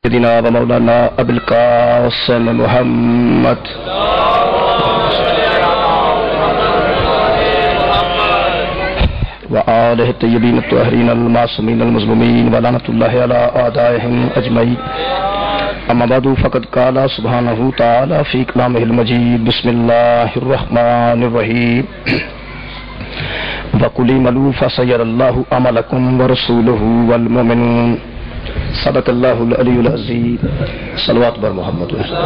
سيدنا ومولانا ابي القاسم محمد وآله الطيبين الطاهرين المعصومين المظلومين ولعنة الله على أعدائهم أجمعين. أما بعد فقد قال سبحانه تعالى في كلامه المجيد: بسم الله الرحمن الرحيم. وقل اعملوا فسيرى الله عملكم ورسوله والمؤمنون. صدق اللہ العلی العظیم. صلوات بر محمد.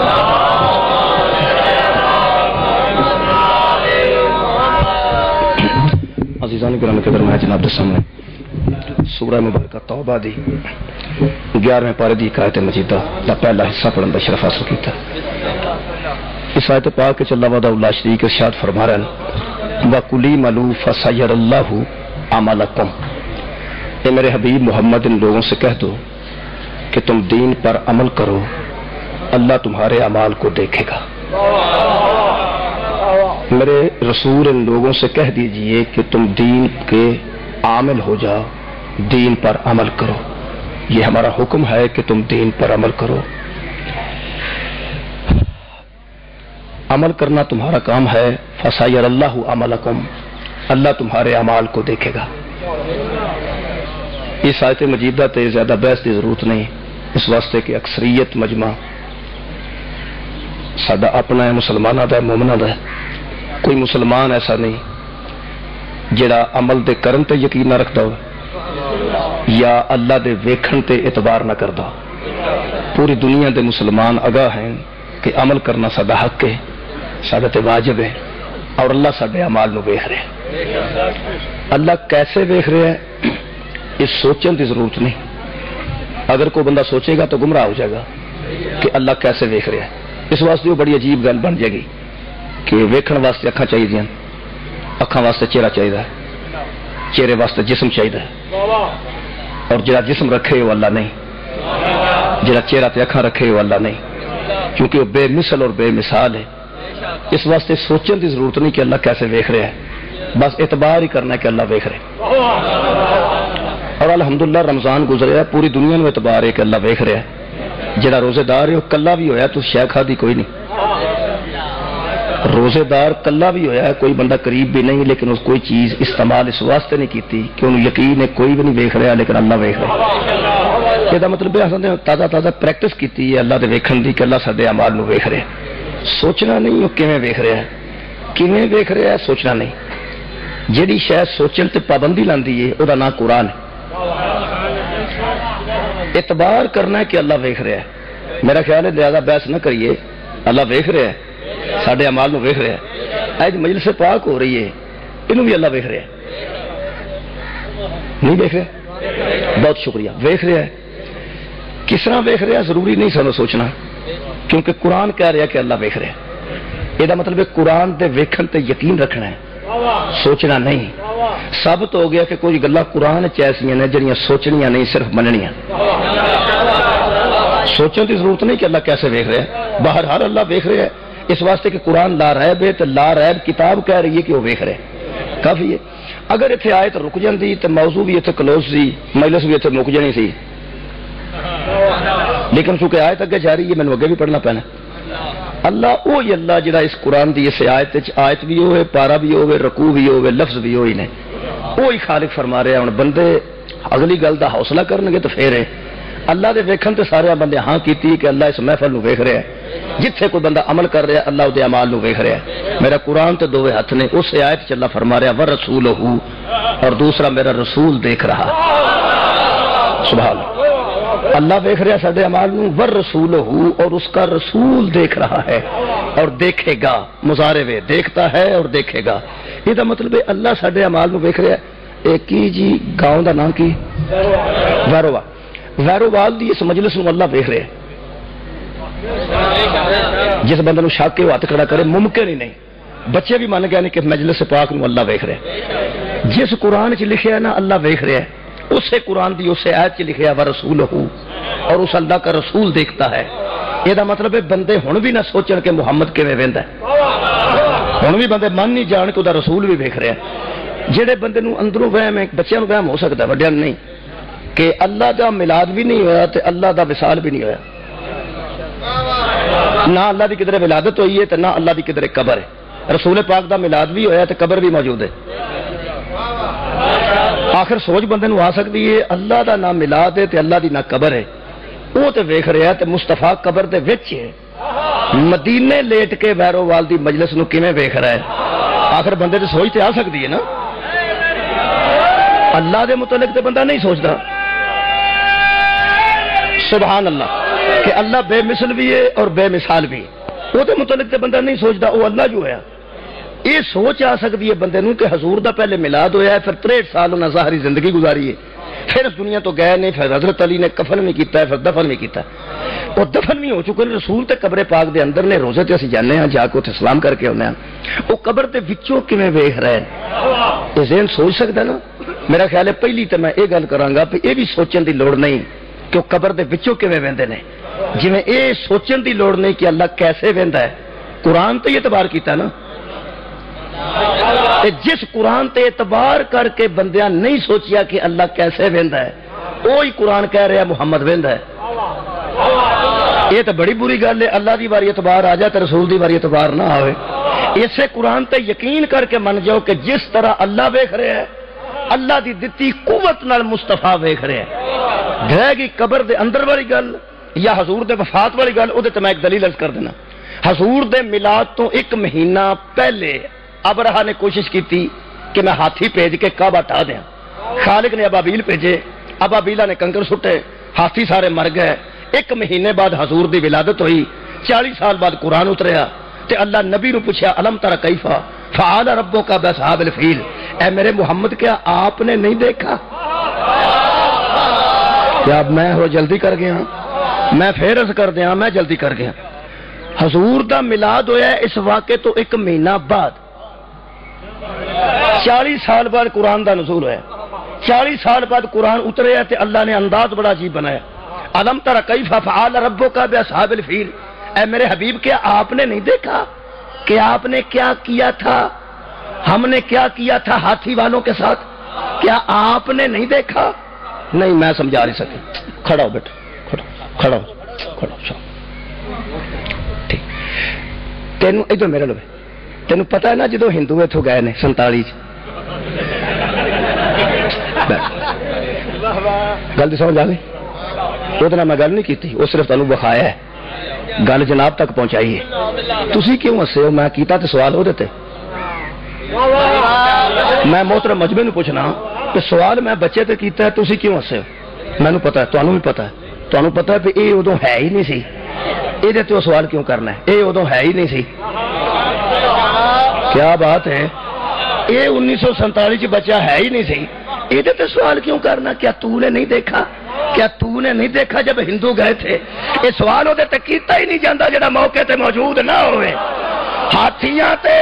عزیزان گرامی کے درمیان جناب کے سامنے سورہ مبارکہ توبہ دی 11ویں پارے دی آیت مجیدہ دا پہلا حصہ پڑھن دا شرف حاصل کیتا. اس آیت پاک کے اللہ وحدہ لا شریک ارشاد فرما رہے ہیں: وَقُلِ اعْمَلُوا فَسَيَرَى اللَّهُ عَمَلَكُمْ. اے میرے حبیب محمد ان لوگوں سے کہہ دو کہ تم دین پر عمل کرو، اللہ تمہارے اعمال کو دیکھے گا. میرے رسول ان لوگوں سے کہہ دیجئے کہ تم دین کے عامل ہو جاؤ، دین پر عمل کرو. یہ ہمارا حکم ہے کہ تم دین پر عمل کرو. عمل کرنا تمہارا کام ہے. فَسَيَرَى اللَّهُ عَمَلَكُمْ. اللہ تمہارے اعمال کو دیکھے گا. اس آیت مجیدہ تے زیادہ بحث کی ضرورت نہیں، اس واسطے کہ اکثریت مجمع ساڈا اپنا ہے، مسلمانہ دا ہے، مومنہ دا ہے. کوئی مسلمان ایسا نہیں جڑا عمل دے کرن تے یقین نہ رکھدا ہو یا اللہ دے ویکھن تے اعتبار نہ کردا. پوری دنیا دے مسلمان آگاہ ہیں کہ عمل کرنا ساڈا حق ہے، ساڈا تے واجب ہے، اور اللہ ساڈے اعمال نو ویکھ رہے ہیں. اللہ کیسے ویکھ رہے ہیں اس سوچن کی ضرورت نہیں. اگر کوئی بندہ سوچے گا تو گمراہ ہو جائے گا کہ اللہ کیسے ویکھ رہا ہے. اس واسطے وہ بڑی عجیب گل بن جائے گی کہ ویکھن واسطے اکھاں چاہیے، اکھاں واسطے چہرہ چاہیے، چہرے واسطے جسم چاہیے، اور جڑا جسم رکھے وہ اللہ نہیں، جڑا چہرہ تے اکھاں رکھے وہ اللہ نہیں، کیونکہ وہ بے مثل اور بے مثال ہے. اس واسطے سوچن کی ضرورت نہیں کہ اللہ کیسے ویکھ رہا ہے، بس اعتبار ہی کرنا ہے کہ اللہ ویکھ رہے. اور الحمدللہ رمضان گزریا، پوری دنیا میں اعتبار ہے کہ اللہ ویکھ رہا ہے. جڑا روزے دار ہے وہ کلا بھی ہویا تو شے کھادی کوئی نہیں. روزے دار کلا بھی ہویا ہے، کوئی بندہ قریب بھی نہیں، لیکن اس کوئی چیز استعمال اس واسطے نہیں کیتی کہ انہوں یقین ہے کوئی بھی نہیں ویکھ رہا لیکن اللہ ویکھ رہا. یہ مطلب ہے اصل تازہ پریکٹس کیتی ہے اللہ دے ویکھن دی کہ اللہ ساڈے اعمال نو ویکھ رہا ہے. سوچنا نہیں وہ کیویں ویکھ رہا ہے، کیویں ویکھ رہا ہے سوچنا نہیں. جیڑی شاید سوچن تے پابندی لاندی ہے وہ نام قرآن ہے. اعتبار کرنا ہے کہ اللہ ویکھ رہا ہے. میرا خیال ہے زیادہ بحث نہ کریے، اللہ ویکھ رہا ہے، ساڈے اعمال نو ویکھ رہا ہے. اج مجلس پاک ہو رہی ہے، انہوں بھی اللہ ویکھ رہا ہے. نہیں ویکھ رہا؟ بہت شکریہ. ویکھ رہا ہے. کس طرح ویکھ رہا ہے ضروری نہیں سانو سوچنا، کیونکہ قرآن کہہ رہا ہے کہ اللہ ویکھ رہا ہے. یہ مطلب ہے قرآن دے ویکھن تے یقین رکھنا ہے، سوچنا نہیں. ثابت ہو گیا کہ کوئی گلاں قرآن ایسیاں نے جڑیاں سوچنیاں نہیں، صرف مننیاں. سوچن کی ضرورت نہیں کہ اللہ کیسے ویکھ رہا ہے. بہرحال اللہ ویکھ رہا ہے، اس واسطے کہ قرآن لا ریب ہے، تو لا ریب کتاب کہہ رہی ہے کہ وہ ویکھ رہے. کافی ہے. اگر اتنے آئے تو رک جاندی تو موضوع بھی اتنے کلوز سی، مجلس بھی اتنے مک جانی سی، لیکن چونکہ آیت اگے جاری ہے میں اگے بھی پڑھنا پینا. اللہ وہی اللہ جڑا اس قرآن دی اس آیت بھی ہوئے، پارا بھی ہوئے، رکوع بھی ہوئے، لفظ بھی ہوئی نے، وہی خالق فرما رہے ہیں. ہن بندے اگلی گل دا حوصلہ کرنگے تو پھر ہے. اللہ دے ویکھن تے سارے بندے ہاں کیتی کہ اللہ اس محفل نو ویکھ رہا ہے. جتھے کوئی بندہ عمل کر رہا ہے اللہ دے اعمال نو ویکھ رہا ہے. میرا قرآن تے دوویں ہاتھ نے. اس آیت چ اللہ فرما رہا ورسولہ، اور دوسرا میرا رسول دیکھ رہا. سبحان اللہ. اللہ دیکھ رہا ساڈے اعمال نو، ورسولہ، اور اس کا رسول دیکھ رہا ہے اور دیکھے گا. مضارع ہے، دیکھتا ہے اور دیکھے گا. یہ مطلب ہے اللہ ساڈے اعمال نو دیکھ رہا ہے. ایک کی جی گاؤں دا نام کی ویروال. ویروال دی اس مجلس نو اللہ دیکھ رہا ہے. جس بندے نو شک کے ہاتھ کھڑا کرے ممکن ہی نہیں. بچے بھی مان گئے کہ مجلس پاک نو اللہ دیکھ رہا ہے. جس قرآن چ لکھیا ہے نا اللہ دیکھ رہا ہے، اسے قرآن دی اسے آیت چ لکھیا ورسولہ، اور اس اللہ کا رسول دیکھتا ہے. یہ مطلب ہے بندے ہن بھی نہ سوچن کہ محمد کیویں ویندا ہے. ہن بھی بندے من نہیں جان کہ رسول بھی ویکھ رہا ہے. جہے بندے نو اندروں وہم ہے، بچیاں نو وہم ہو سکتا ہے، وڈیاں نہیں. کہ اللہ دا میلاد بھی نہیں ہویا تے اللہ دا وصال بھی نہیں ہویا. نہ اللہ دی کدھر ولادت ہوئی ہے تے نہ اللہ دی کدھر قبر ہے. رسول پاک دا میلاد بھی ہویا تے قبر بھی موجود ہے. آخر سوچ بندے نو آ سکتی ہے اللہ دا نہ میلاد ہے تے اللہ دی نہ قبر ہے. وہ تے ویکھ رہا ہے تے مصطفیٰ قبر دے وچ ہے. مدینے لیٹ کے بہروال دی مجلس نو کیویں ویکھ رہا ہے؟ آخر بندے تے سوچ تے آ سکتی ہے نا. اللہ دے متعلق تے بندہ نہیں سوچتا. سبحان اللہ کہ اللہ بے مثل بھی ہے اور بے مثال بھی. وہ تے متعلق تے بندہ نہیں سوچتا. وہ اللہ جو ہے یہ سوچ آ سکتی ہے بندے نو کہ حضور دا پہلے میلاد ہویا ہے, پھر 63 سال انہاں ظاہری زندگی گزاری ہے, پھر اس دنیا تو گئے نہیں, پھر حضرت علی نے کفن بھی کیتا ہے, پھر دفن بھی کیتا ہے. وہ دفن بھی ہو چکے ہیں. رسول تے قبر پاک دے اندر نے, روزے تے اسی جانے ہیں, جا کے اتنے سلام کر کے آنے ہیں. وہ قبر دے وچوں کیویں ویکھ رہے ہیں؟ یہ ذہن سوچ سکتا نا. میرا خیال ہے پہلی تے میں یہ گل کراں گا کہ یہ بھی سوچن دی لوڑ نہیں کہ وہ قبر دے وچوں کیویں ویندے نے. جویں یہ سوچن دی لوڑ نہیں کہ اللہ کیسے ویندا ہے. قرآن تے اعتبار کیتا نا. جس قرآن تے اعتبار کر کے بندیاں نہیں سوچیا کہ اللہ کیسے ویندا ہے, وہی قرآن کہہ رہا محمد ویندا ہے. یہ تو بڑی بری گل ہے. اللہ دی باری اعتبار آ جائے تو رسول دی باری اعتبار نہ آئے. اسے قرآن تے یقین کر کے من جاؤ کہ جس طرح اللہ ویکھ رہے ہیں, اللہ دی دتی قوت نال مصطفیٰ ویکھ رہے ہیں. رہ گئی قبر دے اندر والی گل یا حضور دے وفات والی گل, وہ تے میں ایک دلیل عرض کر دینا. حضور دے میلاد تو 1 مہینہ پہلے ابرہا نے کوشش کی تھی کہ میں ہاتھی بھیج کے کعبہ ٹھا دیا. خالق نے ابابیل بھیجے, ابابیلا نے کنکر سٹے, ہاتھی سارے مر گئے. 1 مہینے بعد حضور دی ولادت ہوئی. 40 سال بعد قرآن اتریا تے اللہ نبی نو پوچھا الم تر کیفا فعل ربک باصحاب الفیل, اے میرے محمد کیا آپ نے نہیں دیکھا؟ کیا میں ہو جلدی کر گیا, میں پھر عرض کر دیا, میں جلدی کر گیا. حضور دا میلاد ہویا ہے اس واقعے تو 1 مہینہ بعد. 40 سال بعد قرآن دا نزول ہوا. 40 سال بعد قرآن اتریا تے اللہ نے انداز بڑا عجیب بنایا. الم تر کیف فعل ربک باصحاب الفیل, اے میرے حبیب کیا آپ نے نہیں دیکھا کہ آپ نے کیا کیا تھا, ہم نے کیا کیا تھا ہاتھی والوں کے ساتھ؟ کیا آپ نے نہیں دیکھا؟ نہیں میں سمجھا نہیں سکے. کھڑا ہو بیٹا, کھڑا ہو. ٹھیک تینوں ادھر میرے لو, تینوں پتا ہے نا جدو ہندو اتوں گئے نے 47 گل تو سمجھ آ گئی. وہ میں گل نہیں کی, وہ صرف تمہیں بخایا ہے, گل جناب تک پہنچائی ہے. تسی کیوں ہسے ہو؟ میں کیتا تے سوال ہو دیتے. میں محترم مجمع نو پوچھنا کہ سوال میں بچے تے کیتا ہے, تسی کیوں ہسے ہو؟ مینوں پتا ہے, تانوں بھی پتا ہے. تانوں پتا ہے کہ یہ ادو ہے ہی نہیں سی, یہ سوال کیوں کرنا ہے؟ یہ ادو ہے ہی نہیں سی. کیا بات ہے, یہ 1947 بچہ ہے ہی نہیں سی, یہ سوال کیوں کرنا؟ کیا تو نے نہیں دیکھا؟ کیا تو نے نہیں دیکھا جب ہندو گئے تھے؟ یہ سوال وہ کیتا ہی نہیں جاتا جڑا موقع تے موجود نہ ہوئے. ہاتھیاں تے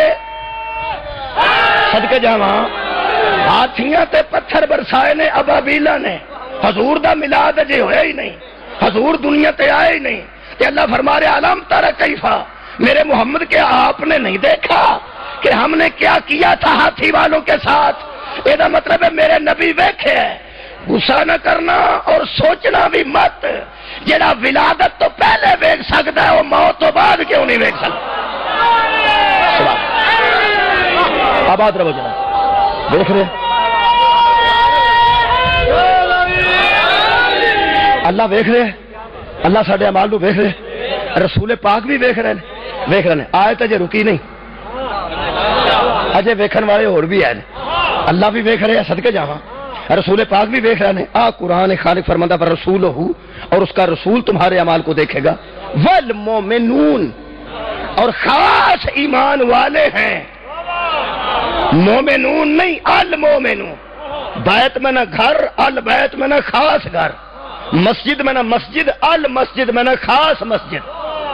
صدقے جاواں, ہاتھیاں تے پتھر برسائے نے ابابیلا نے. حضور دا میلاد جے ہویا ہی نہیں, حضور دنیا تے آئے ہی نہیں. تے اللہ فرما رہے الم تر کیفا, میرے محمد کیا آپ نے نہیں دیکھا کہ ہم نے کیا کیا تھا ہاتھی والوں کے ساتھ؟ یہ مطلب ہے میرے نبی ویکھے ہے. غصہ نہ کرنا اور سوچنا بھی مت. جڑا ولادت تو پہلے ویکھ سکتا ہے وہ موت تو بعد کیوں نہیں ویکھ سکتا؟ آباد رہو جناب. دیکھ رہے اللہ ویکھ رہے, اللہ ساڈے اعمال نو ویکھ رہے, رسول پاک بھی ویکھ رہے ہیں. آئے تو جے رکی نہیں, اجے ویکھن والے اور بھی ہیں. اللہ بھی ویکھ رہے ہیں, صدقے جاواں. رسول پاک بھی ویکھ رہے ہیں. قرآن خالق فرماتا پر رسول ہو, اور اس کا رسول تمہارے اعمال کو دیکھے گا. والمومنون, اور خاص ایمان والے ہیں. مومنون نہیں, المومنون. بیت میں نہ گھر, البیت میں نہ خاص گھر. مسجد میں نہ مسجد, المسجد میں نہ خاص مسجد.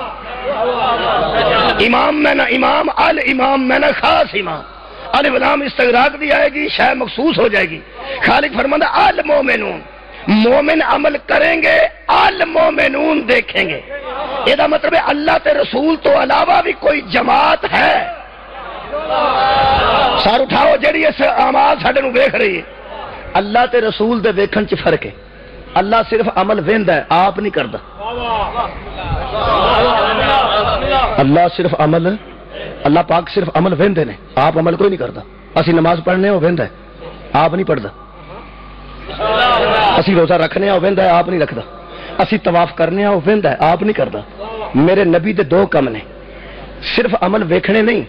امام میں نہ امام, الامام میں نہ خاص امام. الف لام استغراق دی آئے گی, شے مخصوص ہو جائے گی. خالق فرماتا المومنون, مومن عمل کریں گے, المومنون دیکھیں گے. یہ مطلب ہے اللہ تے رسول تو علاوہ بھی کوئی جماعت ہے. سار اٹھاؤ جڑی اس اعمال ساڈے نو ویکھ رہی ہے. اللہ تے رسول دے ویکھن چ فرق ہے. اللہ صرف عمل ویندا ہے آپ نہیں کردا اللہ صرف عمل اللہ پاک صرف عمل ویندے نے آپ عمل کوئی نہیں کردا اسی نماز پڑھنے وہ ویندا ہے آپ نہیں پڑھدا اسی روزہ رکھنے وہ ویندا ہے آپ نہیں رکھدا اسی طواف کرنے وہ ویندا ہے آپ نہیں کردا میرے نبی دے دو کم نے صرف عمل ویکھنے نہیں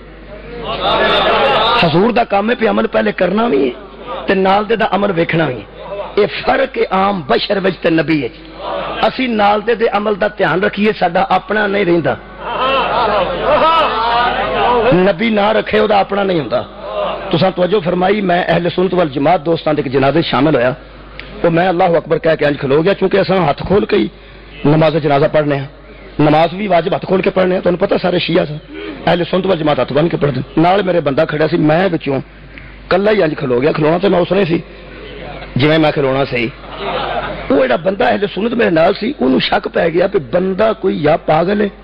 حضور دا کام ہے پہ عمل پہلے کرنا بھی ہے تے نال دے دا عمل ویکھنا بھی ہے یہ فرق عام بشر وچ تے نبی ہے اسی نال دے عمل دا دھیان رکھیے ساڈا اپنا نہیں رہندا نبی نہ رکھے وہ اپنا نہیں ہوندا تساں توجہ فرمائی میں اہل سنت والجماعت دوستاں دے ایک جنازے شامل ہویا تو میں اللہ اکبر کہہ کے انج کھلو گیا چونکہ اساں ہاتھ کھول کے ہی نماز جنازہ پڑھنے ہیں نماز بھی واجب ہاتھ کھول کے پڑھنے ہیں تانوں پتہ سارے شیعہ سے اہل سنت والجماعت ہاتھ بن کے پڑھدے نال میرے بندہ کھڑا سی میں وچوں کلا ہی انج کھلو گیا کھلونا تے میں اس نے سی جویں میں کھلونا سی وہ جڑا بندہ اہل سنت میرے نال سی اونوں شک پی گیا کہ بندہ کوئی یا پاگل ہے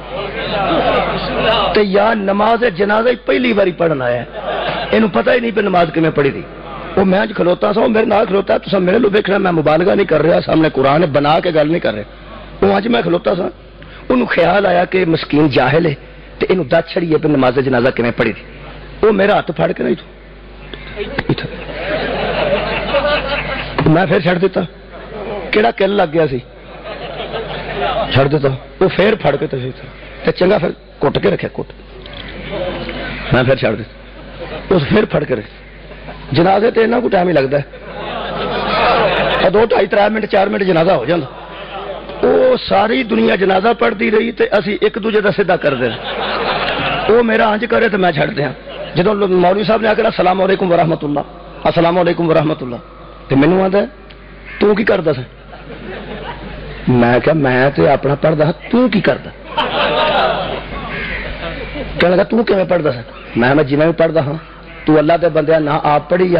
تے یا نماز جنازہ ہی پہلی باری پڑھنا ہے اینوں پتہ ہی نہیں پہ نماز کیویں پڑھی دی وہ میں کھلوتا سا میرے نال کھلوتا تو میرے لو دیکھنا میں مبالغہ نہیں کر رہا سامنے قرآن بنا کے گل نہیں کر رہا وہ اج میں کھلوتا سا انہوں خیال آیا کہ مسکین جاہل ہے تو انہوں دت چھڑی ہے پہ نماز جنازہ کیویں پڑھی دی وہ میرا ہاتھ پھڑ کے نہیں تو میں پھر چھڑ دیتا کیڑا کل لگ گیا سی چھڑ دیتا وہ پھر پھڑ کے تو چنگا پھر کٹ کے رکھے کٹ میں پھر چھڑ دیتا اس پھر پھڑ کے رکھے جنازے تے انہاں کو ٹائم ہی لگتا ہے 2 2.5 3 منٹ 4 منٹ جنازہ ہو جاتا وہ ساری دنیا جنازہ پڑھتی رہی تے اسی ایک دوجے دا سیدھا کر دے وہ میرا انج کرے تو میں چھڑ دیا جدوں مولوی صاحب نے آ کے السلام علیکم ورحمۃ اللہ السلام علیکم ورحمۃ اللہ تے مینوں آندا تو کی کردا سی میں کہا میں تے اپنا پڑھدا تو کی کردا کہنے لگا تو کیویں پڑھدا سی میں جویں پڑھدا ہاں تو اللہ دے بندے نہ آپ پڑھی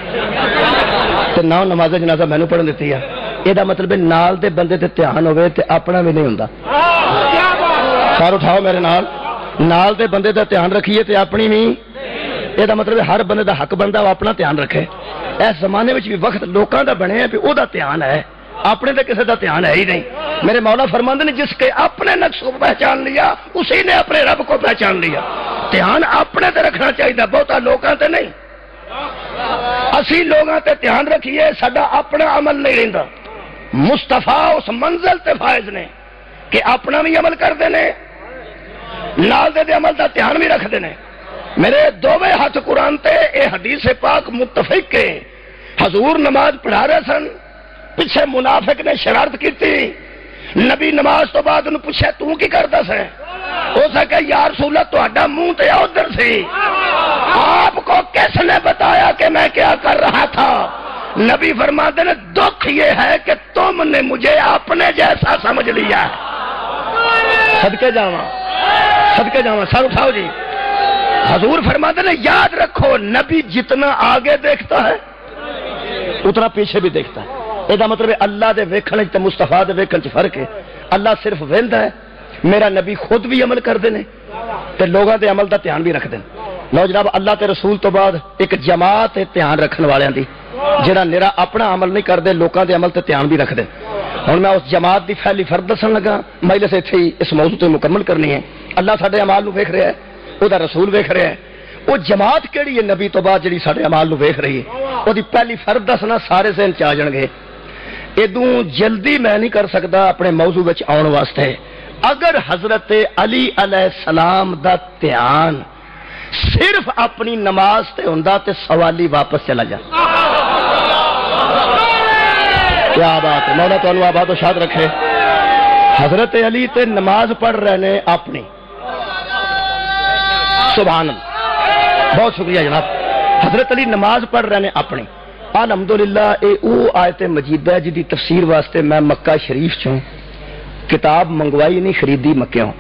تے نہ نماز جنازہ مینوں پڑھن دتی ہے یہ مطلب نال دے بندے تے دھیان ہوے تے اپنا بھی نہیں ہوندا سار اٹھاؤ میرے نال دے بندے دا دھیان رکھیے تے اپنی بھی یہ مطلب ہر بندے دا حق بندا وہ اپنا دھیان رکھے اس زمانے وچ بھی وقت لوکاں دا بنیا کہ او دا دھیان ہے اپنے تے کسی دا دھیان ہے ہی نہیں میرے مولا فرماندے نے جس کے اپنے نقص کو پہچان لیا اسی نے اپنے رب کو پہچان لیا دھیان اپنے تے رکھنا چاہیے بہتا لوکاں تے نہیں اسی لوگاں تے دھیان رکھیے ساڈا اپنا عمل نہیں رہندا مصطفیٰ اس منزل تے فائز نے کہ اپنا بھی عمل کرتے ہیں نال دے عمل دا دھیان بھی رکھتے ہیں میرے دوویں ہاتھ قرآن تے اے حدیث پاک متفق کے حضور نماز پڑھا رہے سن پیچھے منافق نے شرارت کی تھی نبی نماز تو بعد انہوں پوچھا تو کی کرتا سے ہو سکے یا رسول اللہ تہاڈا منہ تے ادھر سی آپ کو کس نے بتایا کہ میں کیا کر رہا تھا نبی فرماتے ہیں دکھ یہ ہے کہ تم نے مجھے اپنے جیسا سمجھ لیا صدقے جاواں سر اٹھاؤ جی حضور فرماتے ہیں یاد رکھو نبی جتنا آگے دیکھتا ہے اتنا پیچھے بھی دیکھتا ہے یہ مطلب اللہ دے ویکھن تے مصطفیٰ دے ویکھن چ فرق ہے اللہ صرف ویندا ہے میرا نبی خود بھی عمل کرتے ہیں تے لوگوں دے عمل دا دھیان بھی رکھتے ہیں لو جناب اللہ تے رسول تو بعد ایک جماعت دھیان رکھن والوں دی جڑا میرا اپنا عمل نہیں کرتے لوگوں دے عمل تے دھیان بھی رکھتے ہوں میں اس جماعت دی پہلی فرد دسن لگا مجلس اتنے ہی اس موضوع تے مکمل کرنی ہے اللہ ساڈے اعمال نو ویکھ رہا ہے وہ رسول ویکھ رہا ہے وہ جماعت کیڑی ہے نبی تو بعد جڑی ساڈے اعمال نو ویکھ رہی ہے وہ دی پہلی فرد دسنا سارے ذہن چ آ جان گے ادوں جلدی میں نہیں کر سکتا اپنے موضوع وچ آਉਣ واسطے اگر حضرت علی علیہ السلام دا دھیان صرف اپنی نماز تے ہوندا تے سوالی واپس چلا جا کیا بات ہے مولا تانوں آباد و شاد رکھے حضرت علی تے نماز پڑھ رہے نے اپنی سبحان اللہ بہت شکریہ جناب حضرت علی نماز پڑھ رہے نے اپنی الحمدللہ اے او آیت مجیدہ جدی تفسیر واسطے میں مکہ شریف چوں کتاب منگوائی نہیں خریدی مکیوں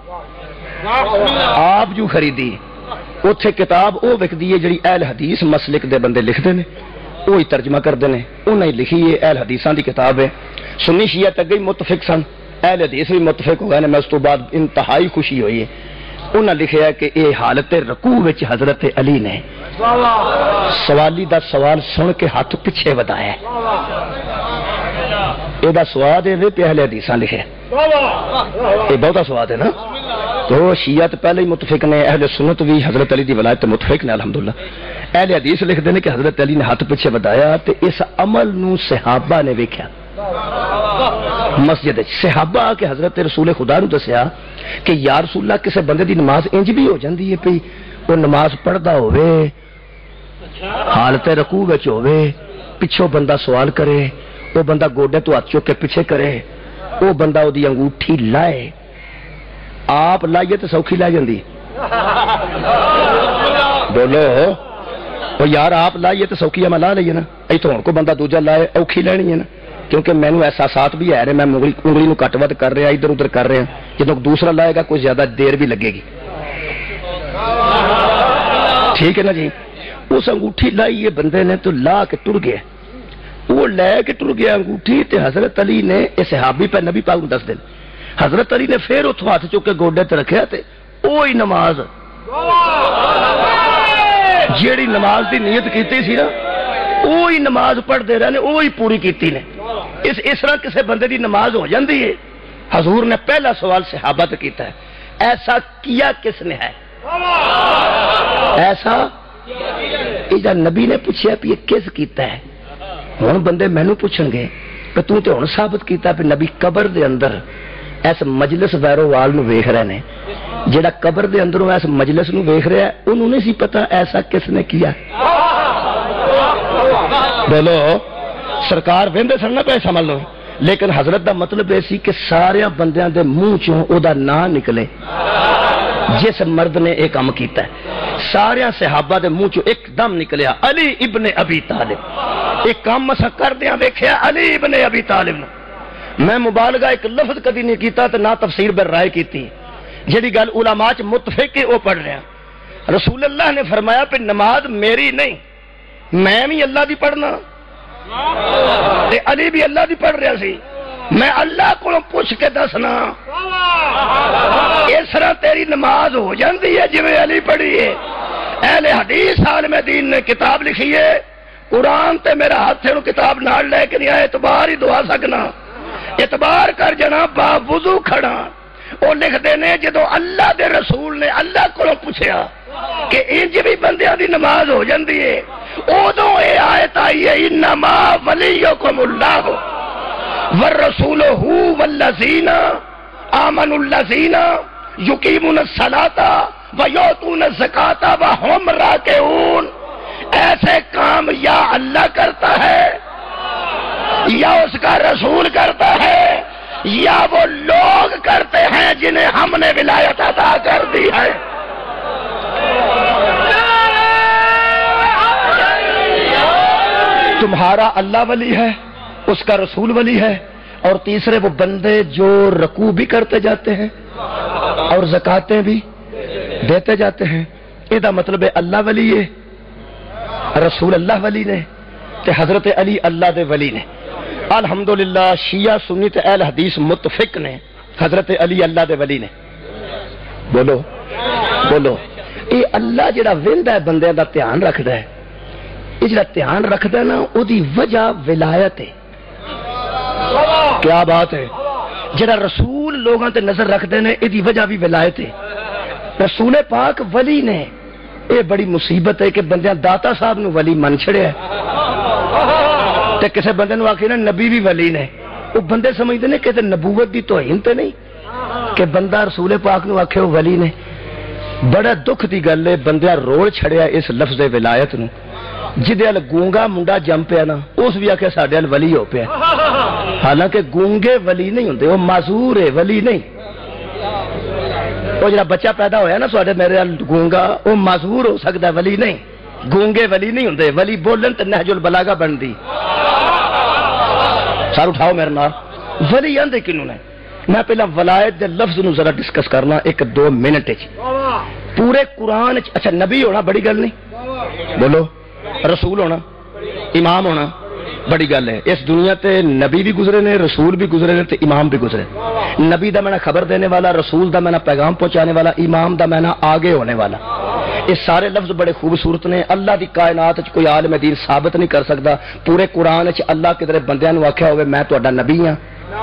آپ جو خریدی اتنے کتاب وہ وکدی ہے جڑی اہل حدیث مسلک دے بندے لکھتے ہیں وہی ترجمہ کرتے ہیں انہیں ہی لکھی ہے اہل حدیثاں دی کتاب ہے سنی شیعہ تک گئی متفق سن اہل حدیث بھی متفق ہو گئے میں اس تو بعد انتہائی خوشی ہوئی ہے انہوں نے لکھا ہے کہ یہ حالت رکوع وچ حضرت علی نے سوالی دا سوال سن کے ہاتھ پیچھے ودایا یہ سواد ہے پہلے حدیث لکھے یہ بہتا سواد ہے نا. تو شیعت پہلے ہی متفق نے، اہل سنت بھی حضرت علی دی ولایت متفق نے الحمدللہ. اہل حدیث لکھتے ہیں کہ حضرت علی نے ہاتھ پیچھے بدایا تو اس عمل نو صحابہ نے ویکھیا مسجد. صحابہ کے حضرت رسول خدا نو دسیا کہ یا رسول اللہ کسے بندے دی نماز انج بھی ہو جاندی ہے پئی وہ نماز پڑھدا ہوئے حالت رکوع وچ ہوئے پچھوں بندہ سوال کرے وہ بندہ گوڈے تو ہاتھ چک کے پیچھے کرے وہ بندہ وہ دی انگوٹھی لائے آپ لائیے تو سوکھی لائے جاندی. بولو وہ یار آپ لائیے تو سوکھی میں لا لئیے نا ایتھوں ہن کو بندہ دوجا لائے اوکھی لینی ہے نا کیونکہ میں نے احساسات بھی ہے میں انگلی نو کٹ ود کر رہا ادھر ادھر کر رہا جدو دوسرا لائے گا کوئی زیادہ دیر بھی لگے گی. ٹھیک ہے نا جی. اس انگوٹھی لائی یہ بندے نے تو لا کے ٹر گیا وہ لے کے ٹر گیا انگوٹھی تے حضرت علی نے یہ صحابی پہ نبی پاک دس دن حضرت علی نے پھر اتوں ہاتھ چک کے گوڈے تے رکھیا تے وہی نماز جیڑی نماز دی نیت کیتی سی نا وہی نماز پڑھتے رہے وہی پوری کیتی نے. اس طرح کسی بندے دی نماز ہو جاندی ہے. حضور نے پہلا سوال صحابہ سے کیتا ہے ایسا کیا کس نے ہے ایسا نبی نے پوچھا یہ کس کیتا ہے. ہوں بندے مینو پوچھن گے کہ تو تے ہن ثابت کیتا پہ نبی قبر دے اندر اس مجلس ویرووال نو ویکھ رہے نے جڑا قبر دے اندروں اس مجلس نو ویکھ رہا ہے انہوں نے سی پتا ایسا کس نے کیا. بولو سرکار ویندے سن نہ پہ سمجھ لو لیکن حضرت دا مطلب یہ سی کہ سارے بندیاں دے منہ چوں او دا نام نکلے جس مرد نے ایک کام کیتا ہے. سارے صحابہ دے منہ چوں ایک دم نکلیا علی ابن ابی طالب. ایک کام مسا کر دیا ویکھیا علی ابن ابی طالب نے. میں مبالغہ ایک لفظ کدی نہیں کیتا تے نہ تفسیر بر رائے کیتی جڑی گل علماء چ متفق ہے وہ پڑھ رہے ہیں. رسول اللہ نے فرمایا کہ نماز میری نہیں میں بھی اللہ دی پڑھنا تے علی بھی اللہ دی پڑھ رہا سی میں اللہ کو پوچھ کے دسنا اس طرح تیری نماز ہو جاندی ہے جویں علی پڑھی ہے. اہل حدیث عالم دین نے کتاب لکھی ہے قرآن تے میرا ہاتھ نو کتاب نال لے کے نہیں آیا اعتبار ہی دعا سکنا اعتبار کر جنا با وضو کھڑا. وہ لکھتے نے جدو اللہ دے رسول نے اللہ کو پوچھا کہ انج بھی بندیاں دی نماز ہو جاندی ہے ادوں یہ آیت آئی ہے انما ولیکم اللہ والرسولہ والذین آمنوا الذین یقیمون الصلاۃ ویؤتون الزکاۃ وہم راکعون. ایسے کام یا اللہ کرتا ہے یا اس کا رسول کرتا ہے یا وہ لوگ کرتے ہیں جنہیں ہم نے ولایت عطا کر دی ہے. تمہارا اللہ ولی ہے اس کا رسول ولی ہے اور تیسرے وہ بندے جو رکوع بھی کرتے جاتے ہیں اور زکاتیں بھی دیتے جاتے ہیں. یہ مطلب ہے اللہ ولی ہے رسول اللہ ولی نے تے حضرت علی اللہ دے ولی نے. الحمدللہ شیعہ سنی تے اہل حدیث متفق نے حضرت علی اللہ دے ولی نے. بولو بولو یہ اللہ جڑا ویندا ہے بندے دا دھیان رکھدا ہے یہ جڑا دھیان رکھدا ہے نا او دی وجہ ولایت ہے. کیا بات ہے. جڑا رسول لوگاں تے نظر رکھدے نے اے دی وجہ بھی ولایت ہے. رسول پاک ولی نے یہ بڑی مصیبت ہے کہ بندیاں داتا صاحب نو ولی من چھڑیا ہے تے کسے بندے نو آکھے نا نبی بھی ولی نے وہ بندے سمجھتے ہیں کہ نبوت دی توہین تے نہیں کہ بندہ رسول پاک نو آکھے وہ ولی نے. بڑا دکھ دی گل ہے بندیاں رول چھڑیا اس لفظ ولایت نو. جدے ال گونگا منڈا جم پیا نا اس بھی آکھے ساڈے ال ولی ہو پیا حالانکہ گونگے ولی نہیں ہوندے وہ معذور ہے ولی نہیں. وہ جڑا بچہ پیدا ہویا نا ساڈے میرے ال گونگا وہ معذور ہو سکدا ہے ولی نہیں. گونگے ولی نہیں ہوندے ولی بولن تے نہج البلاغہ بندی. سر اٹھاؤ میرے نال ولی آندے کینوں نے. میں پہلا ولایت دے لفظ نو ذرا ڈسکس کرنا 1-2 منٹ وچ. پورے قرآن اچھا نبی ہونا بڑی گل نہیں بولو رسول ہونا امام ہونا بڑی گل ہے. اس دنیا تے نبی بھی گزرے نے رسول بھی گزرے نے تے امام بھی گزرے. نبی دا معنی خبر دینے والا رسول دا معنی پیغام پہنچانے والا امام دا معنی آگے ہونے والا. یہ سارے لفظ بڑے خوبصورت نے. اللہ دی کائنات وچ کوئی عالم دین ثابت نہیں کر سکتا پورے قرآن وچ اللہ کدھر بندیاں نو آکھیا ہوئے میں تہاڈا نبی ہاں.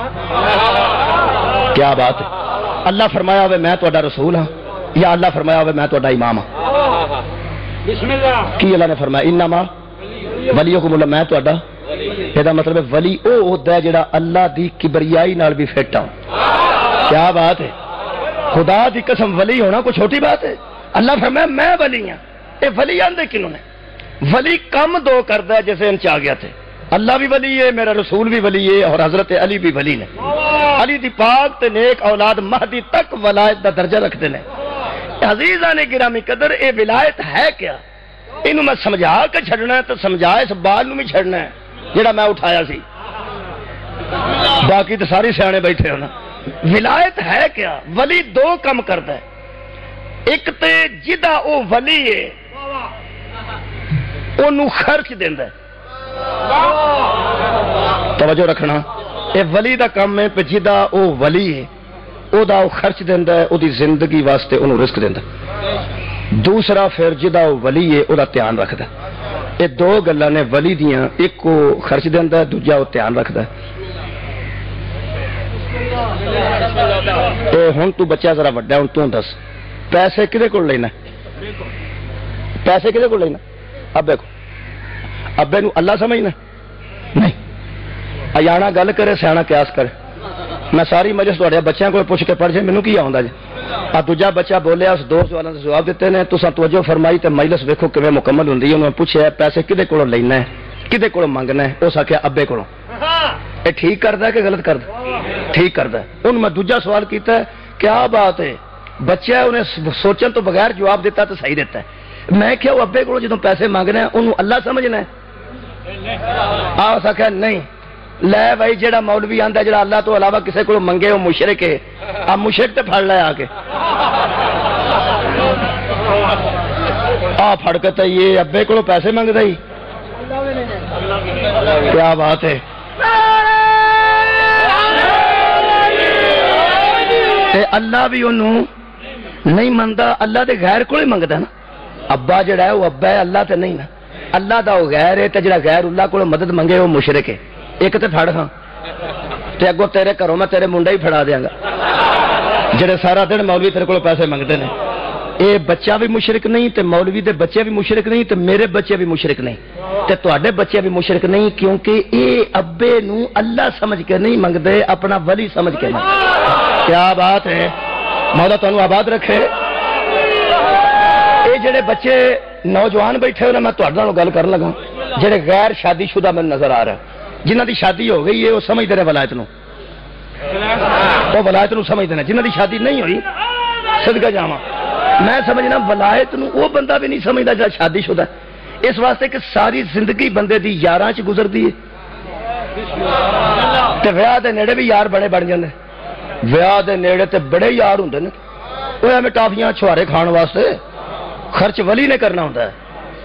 کیا بات ہے. اللہ فرمایا ہوئے میں تہاڈا رسول ہاں, یا اللہ فرمایا ہوئے میں تہاڈا امام ہاں. بسم اللہ کی اللہ نے فرمایا انما ولیکم اللہ, میں تہاڈا. یہ مطلب ہے ولی او ہوتا ہے جڑا اللہ دی کبریائی نال بھی فٹ ہو. کیا بات ہے. خدا دی قسم ولی ہونا کوئی چھوٹی بات ہے. اللہ فرمایا میں ولی ہوں. یہ ولی آندے کنوں نے؟ ولی کم دو کرتا ہے جیسے ان چاہ گیا تھے. اللہ بھی ولی ہے, میرا رسول بھی ولی ہے, اور حضرت علی بھی ولی نے. علی دی پاک تے نیک اولاد مہدی تک ولایت دا درجہ رکھتے ہیں. عزیزاں نے گرامی قدر اے ولایت ہے کیا؟ اینو میں سمجھا کے چھڑنا ہے تو سمجھا اس بال نو بھی چھڑنا ہے جڑا میں اٹھایا سی. باقی تو ساری سیانے بیٹھے ہونا. ولایت ہے کیا؟ ولی دو کم کرتا ہے. ایک تے جدا او ولی ہے اونوں خرچ دیندا ہے. توجہ رکھنا, اے ولی دا کام ہے پہ جدا او ولی ہے او دا او خرچ دیندا ہے, او دی زندگی واسطے اونوں رزق دیندا ہے. دوسرا پھر جدا او ولی ہے او دا دھیان رکھدا ہے. یہ دو گلاں نے ولی دیاں, ایک کو خرچ دیندا ہے, دوجا او دھیان رکھدا ہے. اے ہن تو بچہ ذرا وڈا ہن تو دس پیسے کدے کول لینا؟ پیسے کدے کول لینا؟ ابے کو. ابے نو اللہ سمجھنا نہیں. ایانا گل کرے سیانا قیاس کرے. میں ساری مجلس تہاڈے بچیاں کو پوچھ کے پڑھ جے مینوں کی آوندا جی. آ دوجا بچہ بولیا, اس دو سوالوں کے جواب دیتے نے. تساں توجہ فرمائی تے مجلس ویکھو کیویں مکمل ہوندی ہے. انہوں نے پوچھیا پیسے کدے کولوں لینا ہے, کدے کولوں منگنا ہے؟ اس آکھیا ابے کولوں. اے ٹھیک کردا ہے کہ غلط کردا؟ ٹھیک کردا ہے. انہوں میں دوجا سوال کیتا ہے, کیا بات ہے بچہ انہیں سوچن تو بغیر جواب دیتا تو صحیح دیتا ہے. میں کیا وہ ابے کو جدوں پیسے مانگنا ہے انہوں اللہ سمجھنا ہے؟ اس آکھیا نہیں. لے بھائی جیڑا مولوی آندا جڑا اللہ تو علاوہ کسے کو منگے وہ مشرک ہے. آ مشرک تے پھڑ لے آ کے پھڑ کے تے یہ ابے کو پیسے منگدا ہی. کیا بات ہے. تے اللہ بھی انہوں نہیں منگدا, اللہ دے غیر کو ہی منگدا نا. ابا جڑا ہے وہ ابا ہے, اللہ تے نہیں نا. اللہ دا وہ غیر ہے تے جڑا غیر اللہ کو مدد منگے وہ مشرک ہے. ایک تے پھڑ ہاں تے اگوں تیرے گھروں میں تیرے منڈا ہی پھڑا دیاں گا جڑے سارا دن مولوی تیرے کو پیسے منگتے ہیں. اے بچہ بھی مشرک نہیں تے مولوی دے بچے بھی مشرک نہیں تے میرے بچے بھی مشرک نہیں تے تواڈے بچے بھی مشرک نہیں, کیونکہ اے ابے نو اللہ سمجھ کے نہیں منگدے, اپنا ولی سمجھ کے نہیں. کیا بات ہے. مولا تانوں آباد رکھے. اے جڑے بچے نوجوان بیٹھے ہوئے میں تہاڈے نال گل کرن لگا جڑے غیر شادی شدہ میں نظر آ رہا ہے, جنہ دی شادی ہو گئی ہے وہ سمجھتے ہیں ولایت نو, وہ ولایت نو سمجھتے ہیں. جنہ دی شادی نہیں ہوئی صدقہ جاواں میں سمجھنا ولایت نو وہ بندہ بھی نہیں سمجھتا جڑا شادی شدہ ہے. اس واسطے کہ ساری زندگی بندے دی یاراں چ گزرتی ہے تے ویاہ دے نیڑے بھی یار بڑے بن جاندے. ویاہ دے نیڑے تے بڑے یار ہوندے نے. وہ ایویں ٹافیاں چھوارے کھان واسطے خرچ ولی نے کرنا ہوتا ہے.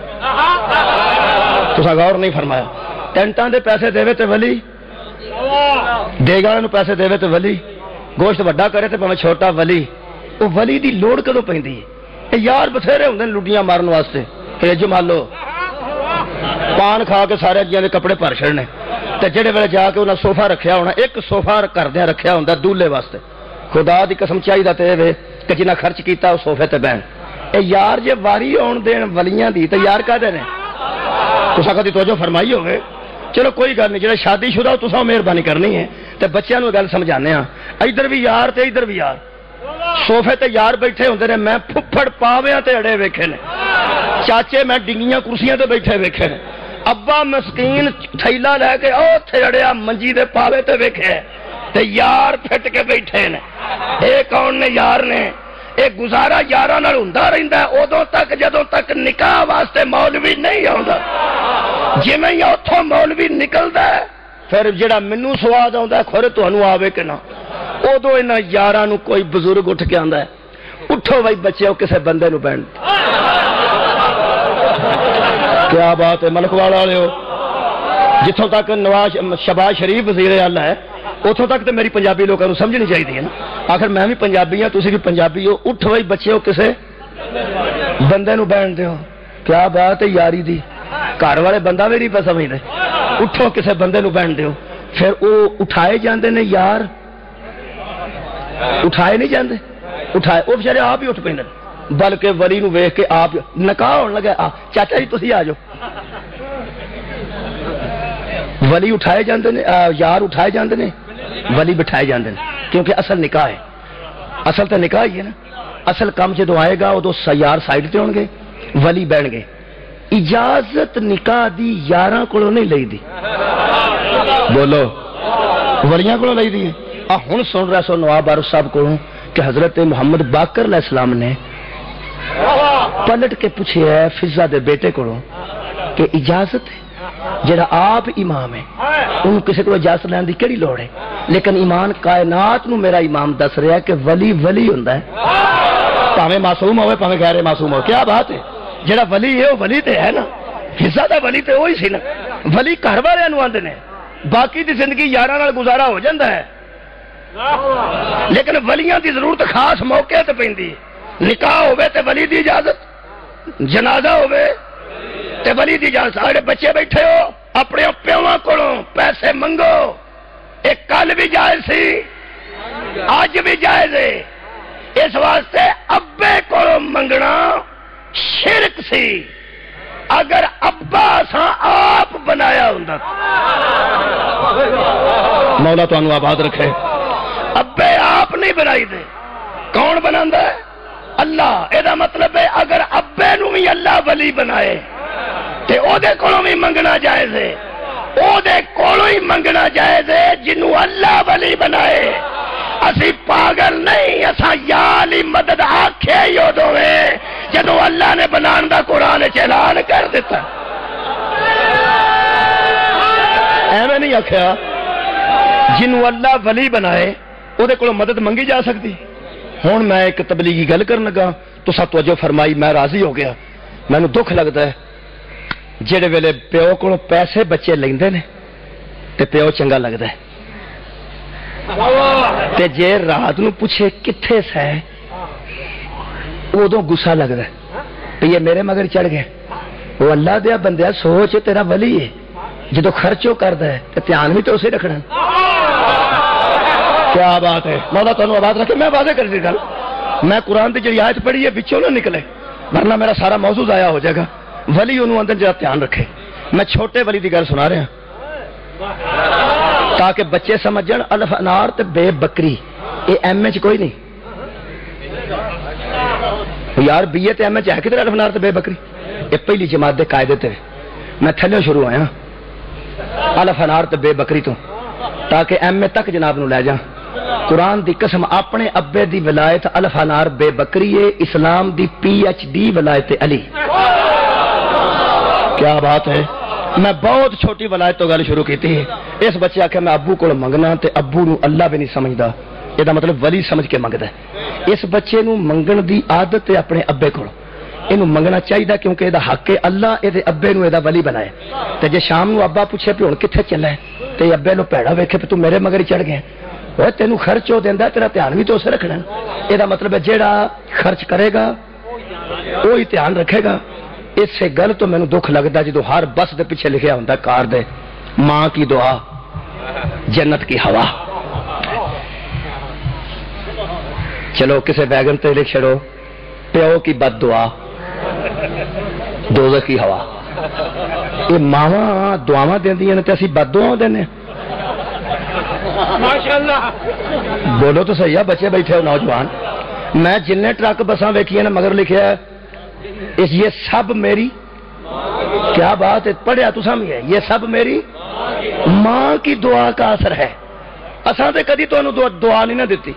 تساں غور نہیں فرمایا. ٹینٹاں دے پیسے دے تے ولی, دیگاں نو پیسے دے تے ولی, گوشت وڈا کرے تے پاویں چھوٹا ولی. وہ ولی دی لوڑ کدوں پیندی ہے؟ اے یار بتھیرے ہوندے نے لڈیاں مارن واسطے. اے جمالو پان کھا کے سارے جیاں دے کپڑے بھر چھڑنے تے جڑے ویلے جا کے انہاں صوفہ رکھیا ہونا, ایک صوفہ کردیاں رکھیا ہوندا دولے واسطے. خدا دی قسم چاہیدا تے اے کہ جنہاں خرچ کیتا او صوفے تے بہن. اے یار جے واری آن دین ولیاں دی تے یار کدے نے؟ تساں کدی توجہ فرمائی ہوے. چلو کوئی گل نہیں, جڑا شادی شدہ ہو تساں مہربانی کرنی ہے تے بچیاں نو گل سمجھانے ہاں. ادھر بھی یار تے ادھر بھی یار, صوفے تے یار بیٹھے ہوندے نے. میں پھپھڑ پاویاں تے اڑے ویکھے نے, چاچے میں ڈنگیاں کرسیاں تے بیٹھے ویکھے نے, ابا مسکین تھیلا لے کے اوتھے اڑیا منجی دے پاوے تے ویکھے تے یار پھٹ کے بیٹھے نے. اے کون نے یار نے؟ اے گزارا یاراں نال ہوندا رہندا ہے ادوں تک جدوں تک نکاح واسطے مولوی نہیں آوندا. جویں ہی اوتھوں مولوی نکلدا ہے پھر جڑا مینوں سواد آوندا ہے کھورے تانوں آوے کہ نہ, ادو انہاں یاراں نو کوئی بزرگ اٹھ کے آندا ہے, اٹھو بھائی بچیو کسے بندے نو بہن. کیا بات ہے ملک والا والےو. جتوں تک نواز شہباز شریف وزیر اعلی ہے اتوں تک تو میری پنجابی لوگوں کو سمجھنی چاہیے ہے نا. آخر میں بھی پنجابی ہوں, تسی بھی پنجابی ہو. اٹھ بھائی بچیو کسے بندے نو بہن دیو کیا بات ہے یاری دی گھر والے بندہ بھی نہیں پہ سمجھتے اٹھو کسے بندے نو بہن دیو پھر وہ اٹھائے جاندے نے یار اٹھائے نہیں جاندے اٹھائے وہ بچارے آپ ہی اٹھ پہ بلکہ ولی نو ویکھ کے آپ نکاح ہونے لگا چاچا جی تسی آ جاؤ ولی اٹھائے جاندے نے یار اٹھائے جاندے نے ولی بٹھائے جاندے نے کیونکہ اصل نکاح ہے اصل تو نکاح ہی ہے نا اصل کام جدو آئے گا ادو یار سائڈ تے ہون گے ولی بہن گے اجازت نکاح دی یاراں کولوں نہیں لئی دی بولو ولیاں کولوں لئی دی ہن سن رہا سو نواب عارف صاحب کولوں کہ حضرت محمد باقر علیہ السلام نے پلٹ کے پوچھے ہے فضا دے بیٹے کولوں کہ اجازت ہے جڑا آپ امام ہے انہوں کسی کو اجازت لین دی کیڑی لوڑ ہے لیکن ایمان کائنات نو میرا امام دس رہا ہے کہ ولی ولی ہوندا ہے پاویں معصوم ہوئے پاویں غیر معصوم ہو کیا بات ہے جڑا ولی ہے وہ ولی تے ہے نا حصہ دا ولی تے وہی سی نا ولی گھر والے نو آندے نے باقی دی زندگی یاراں نال گزارا ہو جاندا ہے لیکن ولیاں دی ضرورت خاص موقع تے پیندی نکاح ہوے تے ولی دی اجازت جنازہ ہوے تے ولی دی اجازت سارے بچے بیٹھے ہو اپنے پیواں کولوں پیسے منگو ایک کل بھی جائز سی اج بھی جائز ہے اس واسطے ابے کولوں منگنا شرک سی اگر ابا اساں آپ بنایا ہوندا مولا تانوں آباد رکھے ابے آپ نہیں بنائی دے کون بناندا ہے اللہ اے دا مطلب ہے اگر ابے نو بھی اللہ ولی بنائے تے او دے کولوں بھی منگنا جائز ہے او دے کولوں ہی منگنا جائز ہے جنوں اللہ ولی بنائے اسی پاگل نہیں اساں یا علی مدد آکھے یو دوے جدوں اللہ نے بنان دا قرآن وچ اعلان کر دیتا ایویں نہیں آکھیا جنوں اللہ ولی بنائے او دے کولوں مدد منگی جا سکتی ہن میں ایک تبلیغی گل کرن لگا تو سب توجہ فرمائی میں راضی ہو گیا مینوں دکھ لگدا ہے جڑے ویلے پیو کولوں پیسے بچے لیندے نے تے پیو چنگا لگدا ہے تے جے رات نو پوچھے کتھے سہ ادو گسا لگتا ہے یہ میرے مگر چڑھ گئے وہ اللہ دیا بندیا سوچ تیرا ولی ہے جدو خرچو کرتا ہے تو دھیان بھی تو اسے رکھنا کیا بات ہے مولا تانوں آباد رکھے میں واضح کر دی گل میں قرآن کی جی آیت پڑھی ہے بچوں نہ نکلے ورنہ میرا سارا موضوع ضائع ہو جائے گا ولی انہوں اندر جرا دھیان رکھے میں چھوٹے ولی کی گل سنا رہا تاکہ بچے سمجھ جان الف انار تے بے بکری یہ ایم ایچ کوئی نہیں یار بی اے تے ایم ایچ ہے کدھر الف انار تے بے بکری یہ پہلی جماعت دے قاعدے تے میں تھلے شروع ہویا الف انار تے بے بکری تو تاکہ ایم اے تک جناب نو لے جا قرآن دی قسم اپنے ابے دی ولایت الف انار بے بکری ہے اسلام دی پی ایچ ڈی ولایت علی کیا بات ہے میں بہت چھوٹی ولایت تو گل شروع کی تھی اس بچے آخیا میں ابو کو منگنا تے ابو نو اللہ بھی نہیں سمجھدا یہ مطلب ولی سمجھ کے منگدا ہے اس بچے نو منگن دی عادت ہے اپنے ابے کو اینو منگنا چاہیے کیونکہ یہ حق ہے اللہ یہ ابے نو یہ ولی بنائے تے جے شام نو ابا پوچھے پہ ہن کتھے چلا ہے تے ابے نو پیڑا ویکھے پہ تو میرے مگر ہی چڑھ گیا وہ تینوں خرچ ہو دیندا تیرا دھیان بھی تو اسے رکھنا یہ مطلب ہے جیڑا خرچ کرے گا وہی دھیان رکھے گا اس سے گل تو مینوں دکھ لگتا جدو ہر بس دے پیچھے لکھیا ہوندا کار دے ماں کی دعا جنت کی ہوا چلو کسے ویگن تے لکھ چھڑو پیو کی بد دعا دوزخ کی ہوا یہ ماواں دعاواں دیندیاں نے تے اسی بد دعاواں دینے ماشاءاللہ بولو تو صحیح ہے بچے بیٹھے ہو نوجوان میں جن ٹرک بساں ویکھیاں نے مگر لکھیا ہے یہ سب میری کیا بات ہے پڑھیا تو سمجھے یہ سب میری ماں کی دعا کا اثر ہے اساں تے کدی تو دعا نہیں نہ دیتی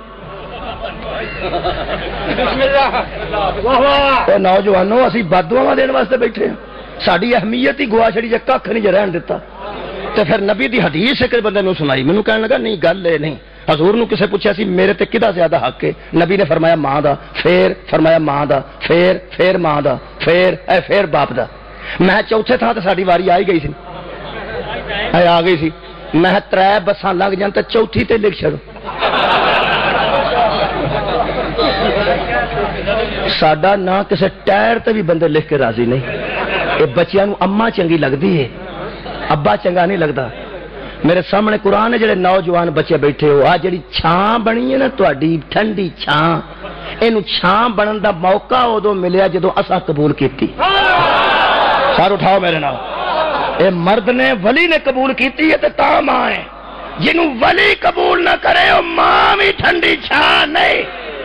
بسم اللہ اے نوجوانوں اسی بد دعاواں دین واسطے بیٹھے ہیں ساری اہمیت ہی گوا چھڑی جے ککھ نہیں رہن دیتا تے پھر نبی دی حدیث ایک بندے نو سنائی مینوں کہن لگا نہیں گل اے نہیں حضور نو کسے پوچھا سی میرے تے کدا زیادہ حق ہے نبی نے فرمایا ماں دا پھر فرمایا ماں دا پھر ماں دا پھر باپ دا میں چوتھے تھاں تے ساڈی واری آئی گئی سی آ گئی سی میں 3 بساں لگ جان تے چوتھی تے لکھ چھڑو ساڈا نہ کسی ٹائر تے بھی بندے لکھ کے راضی نہیں. یہ بچیاں نو اما چنگی لگتی ہے، ابا چنگا نہیں لگتا. میرے سامنے قرآن ہے، جڑے نوجوان بچے بیٹھے ہو، آ جڑی چھاں بنی ہے نا تہاڈی ٹھنڈی چھاں، اینو چھاں بنن دا موقع ادو ملیا جدو اساں قبول کیتی. سر اٹھاؤ میرے نال. اے مرد نے ولی نے قبول کیتی ہے تے تا ماں ہے. جنوں ولی قبول نہ کرے او ماں بھی ٹھنڈی چھاں نہیں.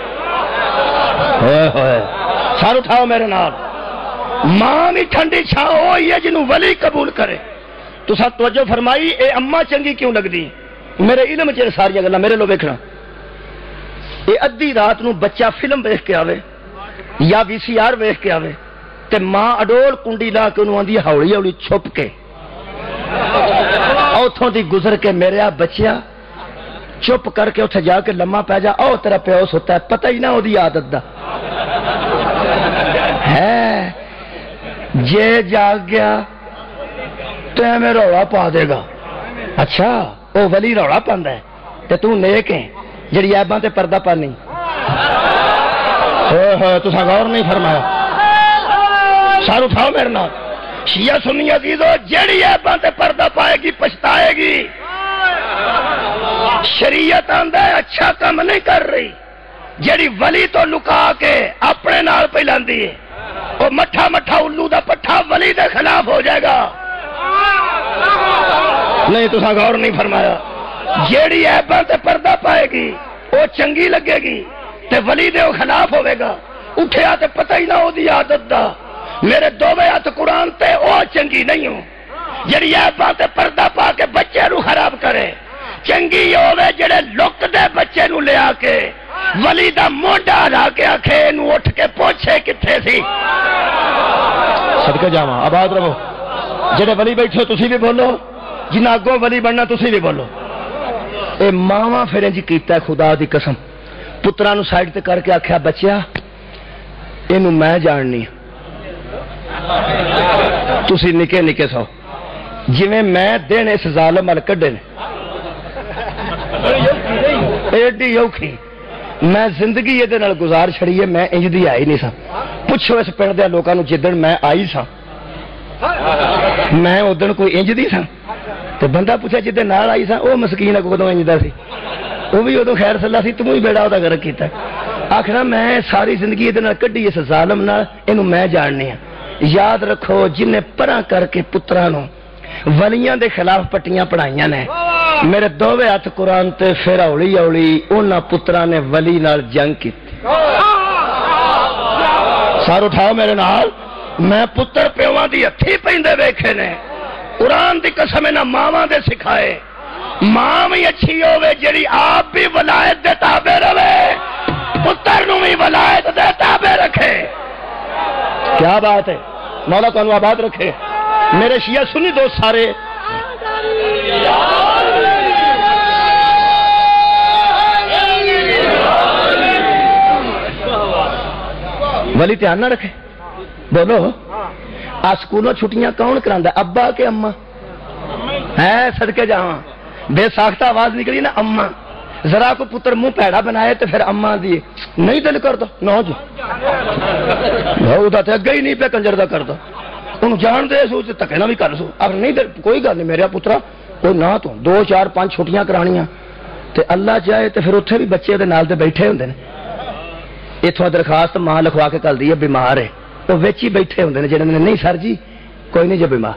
ہوئے ہوئے سر اٹھاؤ میرے نال. ماں بھی ٹھنڈی چھاں ہوئی ہے جنوں ولی قبول کرے. تسا توجہ فرمائی اے اما چنگی کیوں لگدی؟ میرے علم چ ساری گلاں میرے لو ویکھنا. اے ادھی رات نو بچہ فلم ویکھ کے آوے یا VCR ویکھ کے آوے تے ماں اڈول کنڈی لا کے انہوں آندی ہولی ہولی چھپ کے اوتھوں دی گزر کے میرے آ بچیا چپ کر کے اتھے جا کے لمحہ پہ جا، او تیرا پیو سوتا ہے، پتہ ہی نہ ہو دی عادت دا ہے. جے جاگ گیا تو ہمیں روڑا پا دے گا. اچھا او ولی روڑا پاندا ہے تے تو نیک ہے جڑی عیباں تے پردہ پانی. ہوئے ہوئے تساں غور نہیں فرمایا. سار اٹھاؤ میرے نال. شیعہ سنی عزیزو جڑی عیباں تے پردہ پائے گی پچھتائے گی. شریعت آندا ہے اچھا کام نہیں کر رہی. جڑی ولی تو لکا کے اپنے نال پہ لاندی ہے وہ مٹھا مٹھا الو دا پٹھا ولی دے خلاف ہو جائے گا. نہیں تساں غور نہیں فرمایا. جیڑی عیباں تے پردہ پائے گی وہ چنگی لگے گی تے ولی دے خلاف ہوے گا. اٹھیا تے پتہ ہی نہ ہو دی عادت دا. میرے دوویں ہاتھ قرآن تے او چنگی نہیں ہوں جڑی عیباں تے پردہ پا کے بچے نو خراب کرے. چنگی ہوے جڑے لک دے بچے نو لے آ کے ولی دا موڈا لا کے آکھے نو اٹھ کے پوچھے کتھے سی. صدقے جاواں آباد رہو. جڑے ولی بیٹھے تسی بھی بولو، جنہاں اگوں ولی بننا تسی بھی بولو. اے ماواں پھر انج کیتا ہے خدا دی قسم. پتراں نو سائیڈ تے کر کے آکھیا بچیا اینو میں جاننی تسی نکے نکے سو جویں میں دن اس ظالم ال کڈے نے ایڈی اوکھی میں زندگی یہ نال گزار چھڑی ہے. میں انج دی آئی نہیں سا. پوچھو اس پنڈ دے لوکاں نو جدن میں آئی سا میں ادن کوئی انج دی سا تو بندہ پوچھا جدن نال آئی سا وہ مسکین کو کدوں انج دا سی. وہ بھی ادو خیر صلاح سی. تم ہی بیڑا وہ غرق کیتا. آخر میں ساری زندگی یہ کڈی اس ظالم نال اینو میں جاننی ہاں. یاد رکھو جن پراں کر کے پتراں نو ولیاں دے خلاف پٹیاں پڑھائیاں نے میرے دوویں ہاتھ قرآن تے پھر ہولی ہولی انہاں پتراں نے ولی نال جنگ کی. سار اٹھاؤ میرے نال. میں پتر پیواں دی ہتھی پیندے ویکھے نے. قرآن دی قسم نہ ماواں دے سکھائے. ماں بھی اچھی ہوے جڑی آپ بھی ولایت دے تابع رہے پتر نو بھی ولایت دے تابع رکھے. کیا بات ہے. مولا تانوں آباد رکھے. میرے شیعہ سنی دوست سارے ولی دھیان نہ رکھے. بولو آ سکولوں چھٹیاں کون کراندا ہے؟ ابا کہ اما ہے؟ صدقے جاواں بے ساختہ آواز نکلی نا اما. ذرا کو پتر منہ پیڑا بنائے تو پھر اما دی نہیں دل کرتا نہ جو تے اگے ہی نہیں پہ کنجر دا کرتا. انہوں جان دے سو تکے نہ بھی کر سو. اگر نہیں دل کوئی گل نہیں میرا پترا کوئی نہ تو 2 4 5 چھٹیاں کرانیاں تے اللہ چاہے تو پھر اتنے بھی بچے دے نال دے بیٹھے ہوندے نے. اتوں درخواست ماں لکھوا کے کل دی ہے بیمار ہے وہ وچ ہی بیٹھے ہوندے نے جڑے نہیں سر جی کوئی نہیں جو بیمار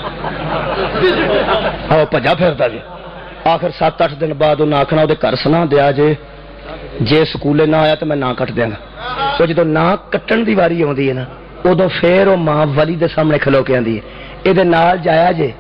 آؤ بھجا پھرتا جی. آخر 7 8 دن بعد انہیں آخنا وہ گھر سنا دیا جے سکولے نہ آیا تو میں نہ کٹ دیا گا. وہ جدو نہ کٹن دی واری آتی ہے نا ادو پھر وہ ماں ولی دے سامنے کھلو کے آتی ہے یہ جایا جے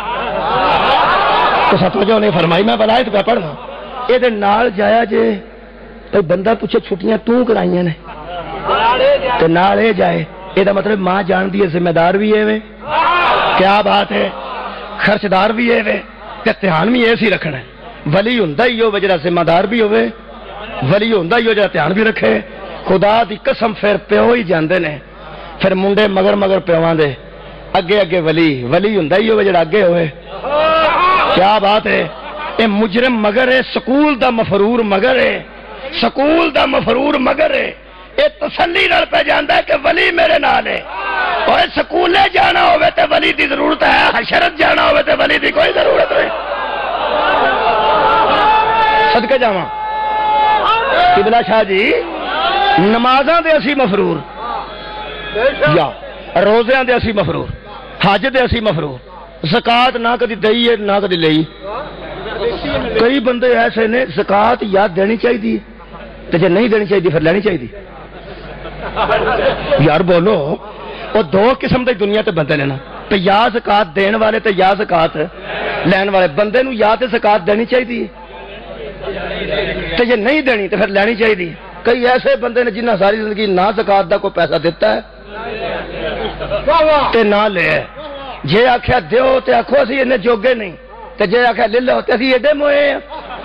تو سمجھو نہیں فرمائی میں ولایت پہ پڑھنا یہ جایا جے تو بندہ پوچھے چھٹیاں تو کرائیاں نے تو نال یہ جائے یہ مطلب ماں جان دی ذمہ دار بھی ہے. کیا بات ہے. خرچدار بھی ہے دھیان بھی ایسی رکھنا ہے. ولی ہوندا ہی ہو جڑا ذمہ دار بھی ہوے ولی ہوندا ہی ہو جڑا دھیان بھی رکھے. خدا دی قسم پھر پیو ہی جاندے نے پھر منڈے مگر مگر پیواں دے اگے اگے ولی ہوندا ہی ہو جڑا اگے ہوئے. کیا بات ہے. اے مجرم مگر ہے سکول دا مفرور مگر ہے سکول دا مفرور مگر ہے یہ تسلی نال پہ جانا ہے کہ ولی میرے نال ہے. اور سکولے جانا ہوئے تے ولی دی ضرورت ہے, حشرت جانا ہوئے تے ولی دی کوئی ضرورت نہیں. صدقے جاواں قبلہ شاہ جی, نمازاں دے اسی مفرور, یا روزیاں دے اسی مفرور, حج دے اسی مفرور, زکات نہ کدی دئی ہے نہ کدی لئی. کئی بندے ایسے نے زکات یا دینی چاہیے تے جے نہیں دینی چاہیے پھر لینی چاہیے. یار بولو, وہ دو قسم دی دنیا تے بندے نے نا, تے یا زکات دین والے تے یا زکات لین والے. بندے نو یا تے زکات دینی چاہیے تے جے نہیں دینی تے پھر لینی چاہیے. کئی ایسے بندے نے جنہاں ساری زندگی نہ زکات دا کوئی پیسہ دیتا ہے تے نہ لے. جے آکھیا دیو تے آکھو اسی انہیں جوگے نہیں, تے جے آکھیا لے لو تے اسی ایڈے موئے ہیں.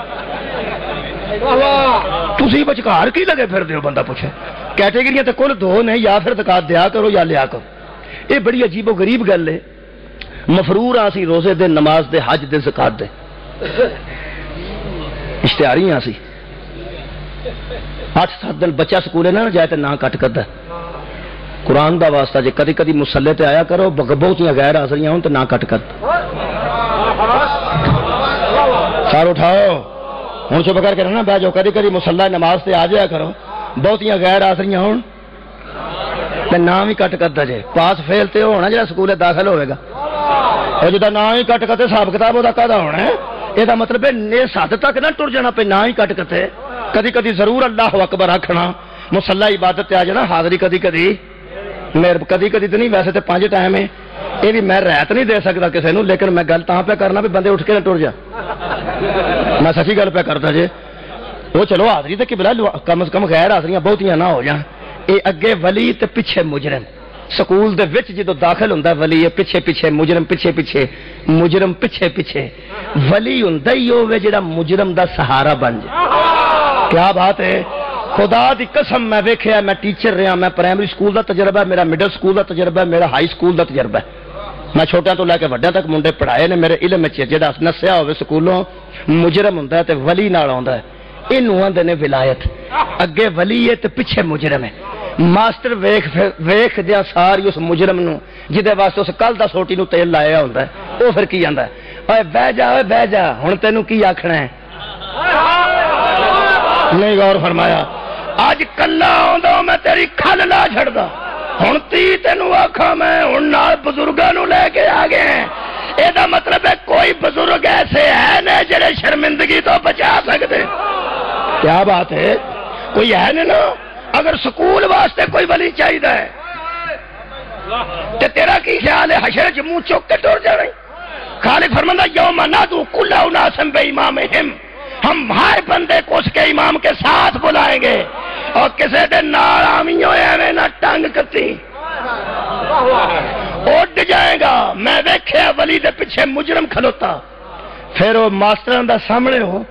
تسی بچکار کی لگے پھر دیو, بندہ پوچھے. کیٹیگریاں تے کل دو نے, یا پھر زکات دیا کرو یا لیا کرو. یہ بڑی عجیب و غریب گل ہے. مفرور آسی روزے دے, نماز دے, حج دے, زکات دے, اشتہاری آسی. 8-7 دن بچہ سکولے نہ جائے تے نہ کٹ کردا. قرآن دا واسطہ جے کدی کدی مصلے تے آیا کرو, بہتیاں غیر حاضریاں ہوں تے نہ کٹ کر. سار اٹھاؤ ہوں, چپ کر کے رہنا بہ جاؤ. کدی کدی مصلی نماز تے آ جایا کرو, بہتیاں غیر حاضریاں ہوں تے نام ہی کٹ کردا. جے پاس فیل تے ہونا جڑا سکولے داخل ہوئے گا, اور جدا نام ہی کٹ کرتے حساب کتاب وہ کہدا ہونا ہے. یہ مطلب ہے اس حد تک نہ ٹر جانا پہ نہ ہی کٹ کرتے. کدی کدی ضرور اللہ اکبر آکھنا, مصلی عبادت آ جانا, حاضری کدی کدی میرے کدی کدی تو نہیں, ویسے تو 5 ٹائم ہے. یہ بھی میں رعایت نہیں دے سکتا کسی نو, لیکن میں گل تاں پہ کرنا بھی بندے اٹھ کے نہ ٹر جا. میں سچی گل پہ کرتا جی. وہ چلو حاضری تے قبلہ کم از کم غیر حاضریاں بہتیاں نہ ہو جان. یہ اگے ولی تے پیچھے مجرم. سکول دے وچ جدو داخل ہوندا ولی, پیچھے پیچھے مجرم, پیچھے پیچھے مجرم, پیچھے پیچھے ولی ہوندا ہی ہوے جڑا مجرم دا سہارا بن جائے. کیا بات ہے, خدا دی قسم میں ویکھیا, میں ٹیچر رہا, میں پرائمری سکول دا تجربہ, میرا مڈل سکول دا تجربہ, میرا ہائی سکول دا تجربہ. میں چھوٹیاں تو لے کے وڈیاں تک منڈے پڑھائے نے. میرے علم وچ جڑا نسیا ہوے سکولوں مجرم ہوندا ہے تے ولی نال آوندا ہے, اینوں آندے نے ولایت. اگے ولی ہے تے پیچھے مجرم ہے. ماسٹر ویکھ دیا ساری اس مجرم نو جدے واسطے اس کل دا سوٹی نو تیل لایا ہوندا ہے, او پھر کی آندا ہے, اوے بہ جا ہن تینوں کی آکھنا ہے. نہیں غور فرمایا. اج کلا آندا میں تیری کھل لا چھڑدا, ہن تی تینوں آکھاں میں ہن نال بزرگاں نو لے کے آ گئے ہیں. اے دا مطلب ہے کوئی بزرگ ایسے ہے نے جڑے شرمندگی تو بچا سکدے. کیا بات ہے, کوئی ہے نا. اگر سکول واسطے کوئی ولی چاہیے تے تیرا کی خیال ہے حشر چ منہ چوک کے ٹر جانا. خالق فرماندا یوم نادو کل اناس بامامہم, ہم ہر بندے کو اس کے امام کے ساتھ بلائیں گے, اور کسی دے نال آمی ہوئے ایویں نہ ٹنگ کتی اڈ جائے گا. میں ویکھیا ولی دے پیچھے مجرم کھلوتا, پھر وہ ماسٹراں دا سامنے ہو,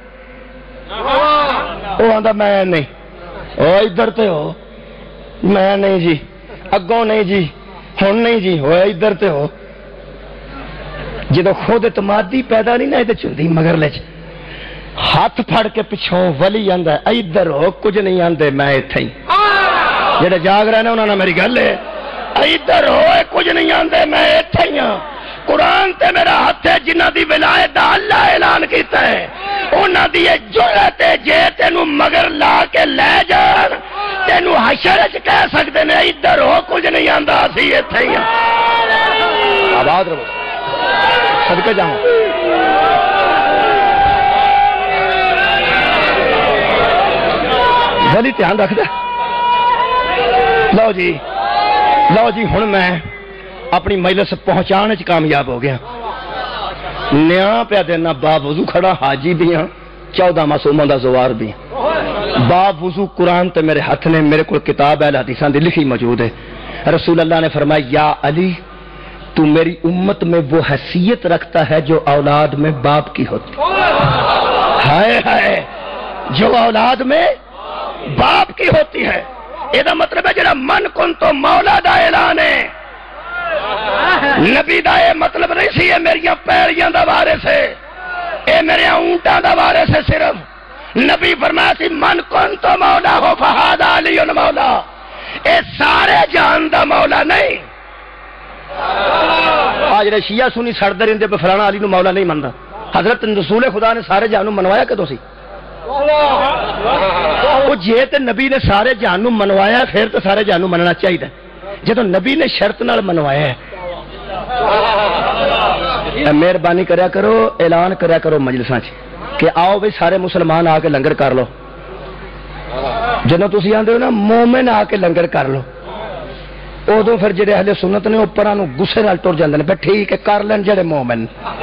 وہ آندا میں نہیں, او ادھر تے ہو, میں نہیں جی, اگوں نہیں جی, ہن نہیں جی, ہو ادھر تے ہو. جدو خود اعتمادی پیدا نہیں نہ چلتی مگر لے ہاتھ پھڑ کے پچھوں ولی آندا ہے ادھر ہو, کچھ نہیں آندے میں ایتھے ہی. جڑے جاگ رہے نے انہاں نال میری گل ہے, ادھر ہو کچھ نہیں آندے میں ایتھے ہی ہاں. قرآن تے میرا ہاتھ ہے, جنہ دی ولایت دا اللہ اعلان کیتا ہے انہاں دی جرأت ہے. جے تینوں مگر لا کے لے جان تینوں حشر وچ کہہ سکدے نے ادھر ہو, کچھ نہیں آندا اسی ایتھے ہی ہاں. آباد رہو, صدقے جاؤں. ولی دھیان رکھ دے. لو جی ہن میں اپنی مجلس پہنچانے چ کامیاب ہو گیا. نیا پیا دینا باب وضو کھڑا, حاجی بھی ہاں, 14 معصوماں دا زوار بھی. باب وضو قرآن تے میرے ہاتھ نے, میرے کو کتاب ہے حدیثاں دی لکھی موجود ہے. رسول اللہ نے فرمایا یا علی تو میری امت میں وہ حیثیت رکھتا ہے جو اولاد میں باپ کی ہوتی. ہائے ہائے, جو اولاد میں باپ کی ہوتی ہے. یہ مطلب ہے جڑا من کن تو مولا دا اعلان ہے. نبی دا یہ مطلب نہیں سی یہ میری پیریاں دا وارث ہے, اے میرے اونٹاں دا وارث ہے. صرف نبی فرمایا سی من کن تو مولا ہو فہذا علی مولا. دا مولا نہیں. آج جڑے شیعہ سنی سڑتے رہتے پہ فلانا علی نو مولا نہیں منتا. حضرت رسول خدا نے سارے جہان منوایا کدوں سی؟ وہ جے تے نبی نے سارے جہان منوایا پھر تو سارے جہان مننا چاہیے. جدو نبی نے شرط نال منوایا ہے. مہربانی کریا کرو، اعلان کریا کرو مجلساں کہ آؤ بھائی سارے مسلمان آ کے لنگر کر لو. جدو تسی آندے ہو نا مومن آ کے لنگر کر لو، ادو پھر جڑے اہل سنت نے اوپر غصے نال ٹر جاندے نے پھر ٹھیک ہے کر لین جڑے مومن.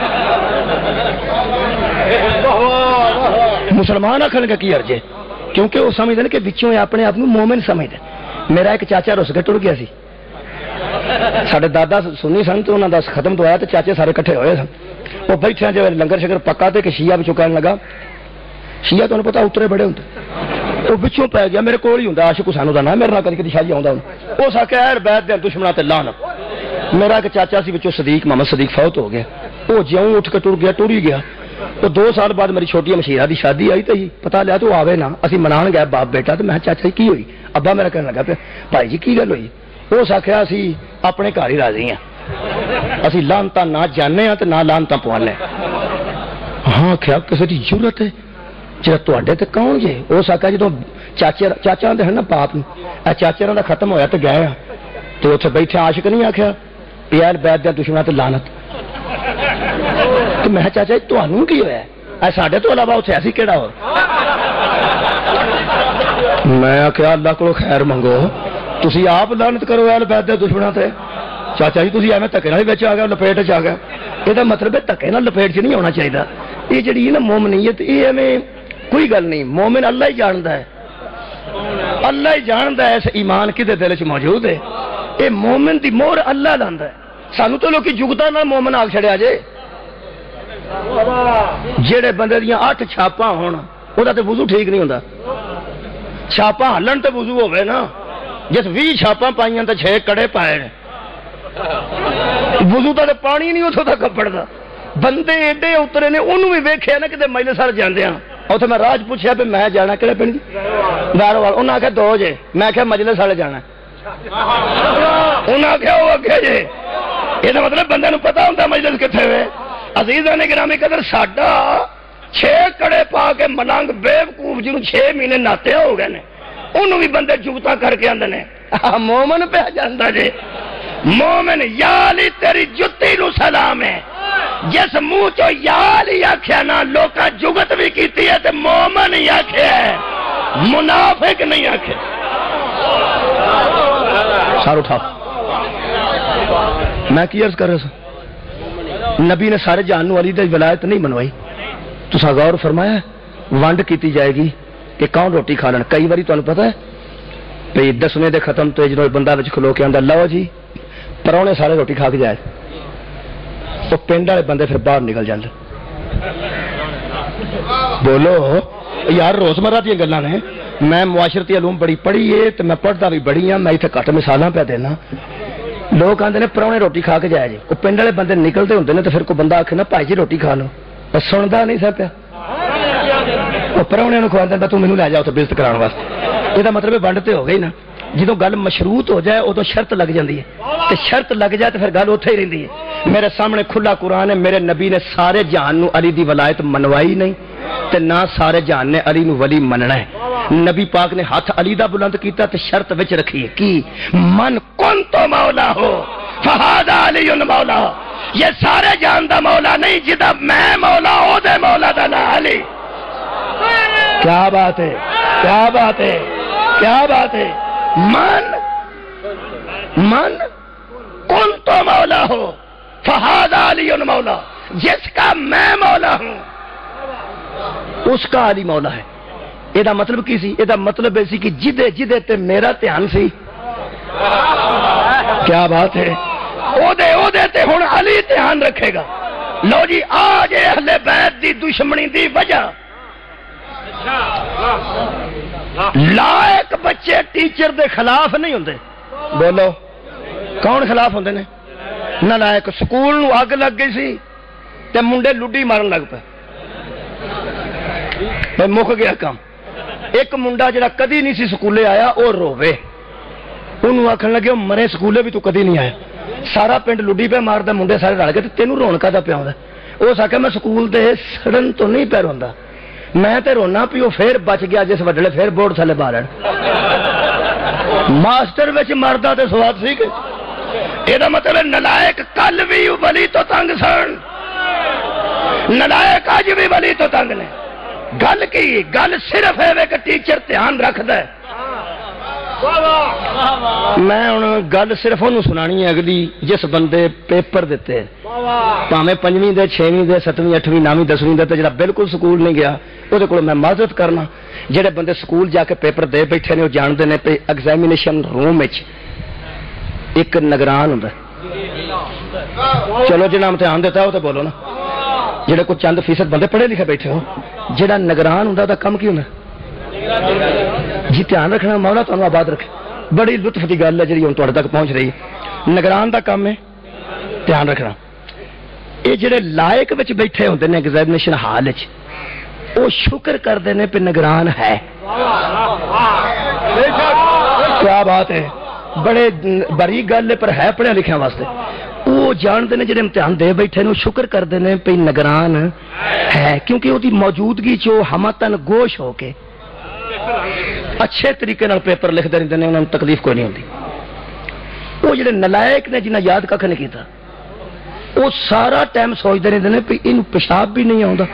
مسلمان آخر کا کی عرض ہے کیونکہ وہ سمجھتے ہیں کہ بچوں اپنے آپ مومن سمجھتے. میرا ایک چاچا رس کے ٹر گیا سی. سارے دادا سنی سن تو انہوں نے ختم تو آیا تو چاچے سارے کٹھے ہوئے سن. وہ بیٹھے جب لنگر شکر پکا تو کہ شیعہ بچوں کہنے لگا، شیعہ تمہیں پتا اترے بڑے ہوتے، وہ بچوں پی گیا میرے کول ہی ہوں عاشق حسین دا نام، میرے نال کدی شاہی آؤں اس آخیا یار بیت دے دشمنا تے لانا. میرا ایک چاچا سی بچوں صدیق محمد صدیق فوت ہو گیا. وہ جیوں اٹھ کے ٹر ہی گیا. تو 2 سال بعد میری چھوٹی مشیرہ دی شادی آئی تو پتا لیا تو آوے نا اسی منان گئے باپ بیٹا. تو میں چاچا جی کی ہوئی؟ ابا میرا کہنے لگا پہ بھائی جی کی گل ہوئی؟ اس آخیا اسی اپنے گھر ہی راضی ہیں، اسی لانتا نہ جانے ہاں نہ لانتا پوانے. ہاں کیا کسی کی ضرورت ہے جا تے کون جی؟ اس آخیا جدو چاچا آدھے نا باپ چاچے کا ختم ہوا تو گئے تو اتنے بیٹھے عاشق نہیں آخیا یار بیت دیا دشمنا تے لعنت. تو میں چاچا جی تمہوں کی ہوا ساڈے تو علاوہ اتنے ایسی کہڑا ہو؟ میں آخیا اللہ کو خیر منگو، تسی آپ لعنت کرو یار بیت دیا دشمنا تے. چاچا جی تسی ایویں دھکے نال بچ آ گیا، لپیٹ چ آ گیا. یہ مطلب ہے دھکے نال لپیٹ چ نہیں ہونا چاہیے. یہ جڑی نا مومنیت یہ ایویں کوئی گل نہیں. مومن اللہ ہی جانتا ہے، اللہ ہی جانتا ہے اس ایمان کدے دل چ موجود ہے. یہ مومن دی مہر اللہ لاندا ہے. سانو تو لوکی جگتا نہ مومن آگ چھڑیا جے. جڑے بندے دیاں 8 چھاپاں ہون وہ تے وضو ٹھیک نہیں ہوندا. چھاپاں ہلن تے وضو ہوے نا. جس 20 چھاپاں پائیاں تے 6 کڑے پائے وضو تے پانی نہیں اتوں تک کپڑدا. بندے ایڈے اترے نے انہوں بھی ویکھیا نا کتے مجلس سال جاندے ہاں. اتنے میں راج پوچھا بھی میں جانا کہڑے پنڈ دارو وال. انہیں آخیا 2 جے. میں آخیا مجلس والے جانا. انہیں آخیا وہ اگے جے. یہ مطلب بندے نو پتا ہوتا مجلس کتنے ہوئے. عزیزاں نے گرامی قدر ساڈا 6 کڑے پا کے ملنگ بےوقوف جنوں 6 مہینے ناتے ہو گئے نے انہوں بھی بندے جگتا کر کے آندے نے. مومن پہ جاندا جے. مومن یالی تیری جتی نو سلام ہے. جس منہ چو یالی آخیا نا لوکاں جگت بھی کیتی ہے تے مومن ہی آخیا ہے، منافق نہیں آخیا. سار اٹھا. میں کی عرض کر رہا سا نبی نے سارے جہان علی دی ولایت نہیں منوائی. تساں غور فرمایا ونڈ کیتی جائے گی کہ کون روٹی کھا لین. کئی باری تمہیں پتا ہے بھئی 10ویں دے ختم تو جدوں بندہ وچ کھلو کے آندا لو جی پراؤنے سارے روٹی کھا کے جائے تو پنڈ والے بندے پھر باہر نکل جاندے. بولو یار روزمرہ دی گلاں نے. میں معاشرتی علوم بڑی پڑھی ہے تو میں پڑھتا بھی بڑی ہاں. میں اتنے گھٹ مثالاں پہ دینا. لوگ آتے ہیں پراؤنے روٹی کھا کے جائے جی. وہ پنڈ والے بندے نکلتے ہوتے ہیں تو پھر کوئی بندہ آخے نا بھائی جی روٹی کھا لو. سنتا نہیں سر پیا. وہ پراؤنے کھوا دینا تو مینو لے جاؤ تو بزت کرانے واسطے. یہ مطلب ونڈتے ہو گئی نا. جدو گل مشروط ہو جائے ادو شرط لگ جاتی ہے. تو شرط لگ جائے تو پھر گل اتنے ہی رہتی ہے. میرے سامنے کھلا قرآن ہے. میرے نبی نے سارے جہان نو علی دی ولایت منوائی نہیں تے نہ سارے جہان نے علی نو ولی مننا ہے. نبی پاک نے ہاتھ علی دا بلند کیتا تے شرط وچ رکھی ہے کی من کنت مولا ہو فہذا علی مولا. یہ سارے جہان دا مولا نہیں جدا میں مولا ہو دے مولا دا نا علی. کیا بات ہے، کیا بات ہے، کیا بات ہے. من کون تو مولا ہو فہذا علی مولا. جس کا میں مولا ہوں اس کا علی مولا ہے. یہ مطلب کی سی؟ یہ مطلب سی کہ جدے جدے تے میرا دھیان سی. کیا بات ہے. او دے تے ہن علی دھیان رکھے گا. لو جی آج اہل بیت دی دشمنی دی وجہ لائق بچے ٹیچر دے خلاف نہیں ہوندے. بولو کون خلاف ہوندے نے؟ نہ لائق. سکول نو اگ لگ گئی سی تے منڈے لڈی مارن لگ پے. مک گیا کام. ایک منڈا جڑا کدی نہیں سی سکولے آیا وہ روے. انہوں آخر لگے مرے سکولے بھی تو کدی نہیں آیا, سارا پنڈ لڈی پہ ماردا, منڈے سارے رل گئے, تینوں رون کا پیا آتا. اس آخیا میں سکول دے سڑن تو نہیں پہ روندا, میں تے رونا پیو پھر بچ گیا جس وڈلے پھر بورڈ تھلے بارن. ماسٹر وچ مردا تے سواد سی کہ یہ مطلب نلائک کل بھی ولی تو تنگ سن, نلائک اج بھی ولی تو تنگ نے. گل کی گل صرف ہے کہ ٹیچر دھیان رکھدا ہے. میں ہوں گل صرف انہوں سنانی ہے اگلی جس بندے پیپر دیتے پاویں 5ویں دے 6ویں دے 7ویں 8ویں 9ویں 10ویں دے جڑا بالکل سکول نہیں گیا وہ کو میں معذرت کرنا. جڑے بندے سکول جا کے پیپر دے بیٹھے نے وہ جانتے ہیں پہ ایگزامینیشن روم ایک نگران ہوں. چلو جنہیں امتحان دیتا وہ تو بولو نا, جڑے کوئی چند فیصد بندے پڑھے لکھے بیٹھے ہو, جڑا نگران ہوں کم کی ہوں جی دھیان رکھنا, مولا تمہیں آباد رکھے. بڑی لطف کی گل ہے جی ہوں تک پہنچ رہی ہے. نگران کا کام ہے دھیان رکھنا. یہ جڑے لائق بیٹھے ہوتے ہیں ایگزامینیشن ہال وہ شکر کرتے ہیں پہ نگران ہے. کیا بات ہے, بڑے بڑی گل پر ہے پڑھیا لکھیا واسطے. وہ جانتے ہیں جڑے امتحان دے بیٹھے نے شکر کرتے ہیں پہ نگران ہے, کیونکہ وہ موجودگی چ ہمتن گوش ہو کے اچھے طریقے نال پیپر لکھتے رہتے ہیں, انہوں نے تکلیف کوئی نہیں ہوتی. وہ جڑے نلائق نے جنہیں یاد کھ نہیں کیتا وہ سارا ٹائم سوچتے رہتے ہیں کہ یہ پیشاب بھی نہیں آتا,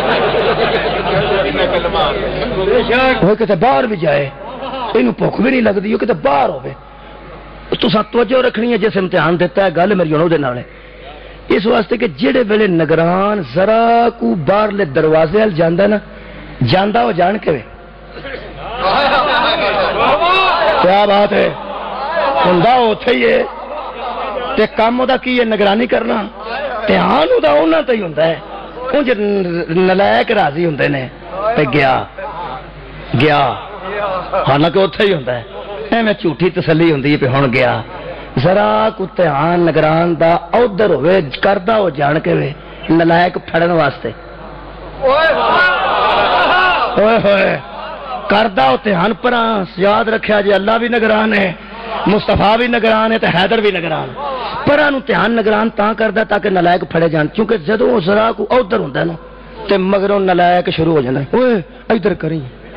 وہ کہتے باہر بھی جائے, یہ بھوک بھی نہیں لگتی, وہ کہتے باہر ہوئے. تو توجہ رکھنی ہے جس امتحان دیتا ہے گل میری ہوں وہ اس واسطے کہ جہے ویلے نگران ذرا کو باہرلے دروازے وال جانا نا, جانا وہ جان کے کیا بات ہے ہوں اتے ہی ہے. تے کام وہ کی ہے نگرانی کرنا, دھیان وہ تو ہی ہوں. انج نلائک راضی ہوں نے پہ گیا گیا, حالانکہ اتے ہی ہوں. میں جھوٹھی تسلی ہوں پہ ہوں گیا. ذرا کو دھیان نگران دا ادھر ہوئے کردا ہو جان کے وے نلائک پھڑن واسطے. ہوئے ہوئے کردا ہو دھیان پر یاد رکھیا جی اللہ بھی نگران ہے, مصطفیٰ بھی نگران ہے, تے حیدر بھی نگران. پرا نو دھیان نگران تا کردا تاکہ نلائک پھڑے جان, کیونکہ جدوں ذرا کو ادھر ہوندا نا تے مگروں نلائک شروع ہو جاندا اوئے ادھر کریں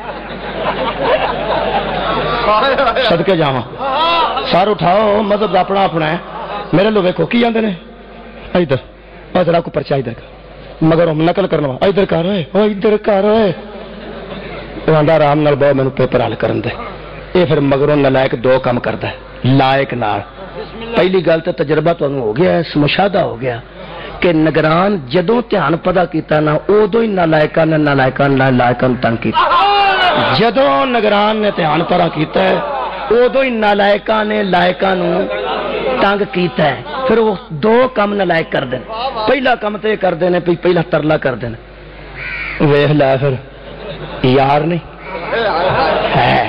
صدقے جاواں. سر اٹھاؤ, مذہب اپنا اپنا ہے. میرے لو ویکھو کی آندے نے ادھر ذرا کو پرچا ادھر کر, مگر نقل کرنا ادھر کر رہے او ادھر کر رہے. وہ آندا آرام نال بہو مینوں پیپر حل کرن دے. یہ پھر مگروں نلائک دو کام کرتا ہے لائق نال. پہلی گل تو تجربہ تمہیں ہو گیا, مشاہدہ ہو گیا کہ نگران جدوں دھیان پتا کیتا نا ادو ہی نالائکاں نے نالائکاں تنگ کیتا. جدوں نگران نے دھیان پتا کیتا ہے ادو ہی نالائکاں نے لائکاں نو تنگ کیتا ہے. پھر وہ دو کام نالائک کر دیں. پہلا کام تو یہ کرتے ہیں پہلا ترلا کر دیں, ویخ لا پھر یار نہیں ہے,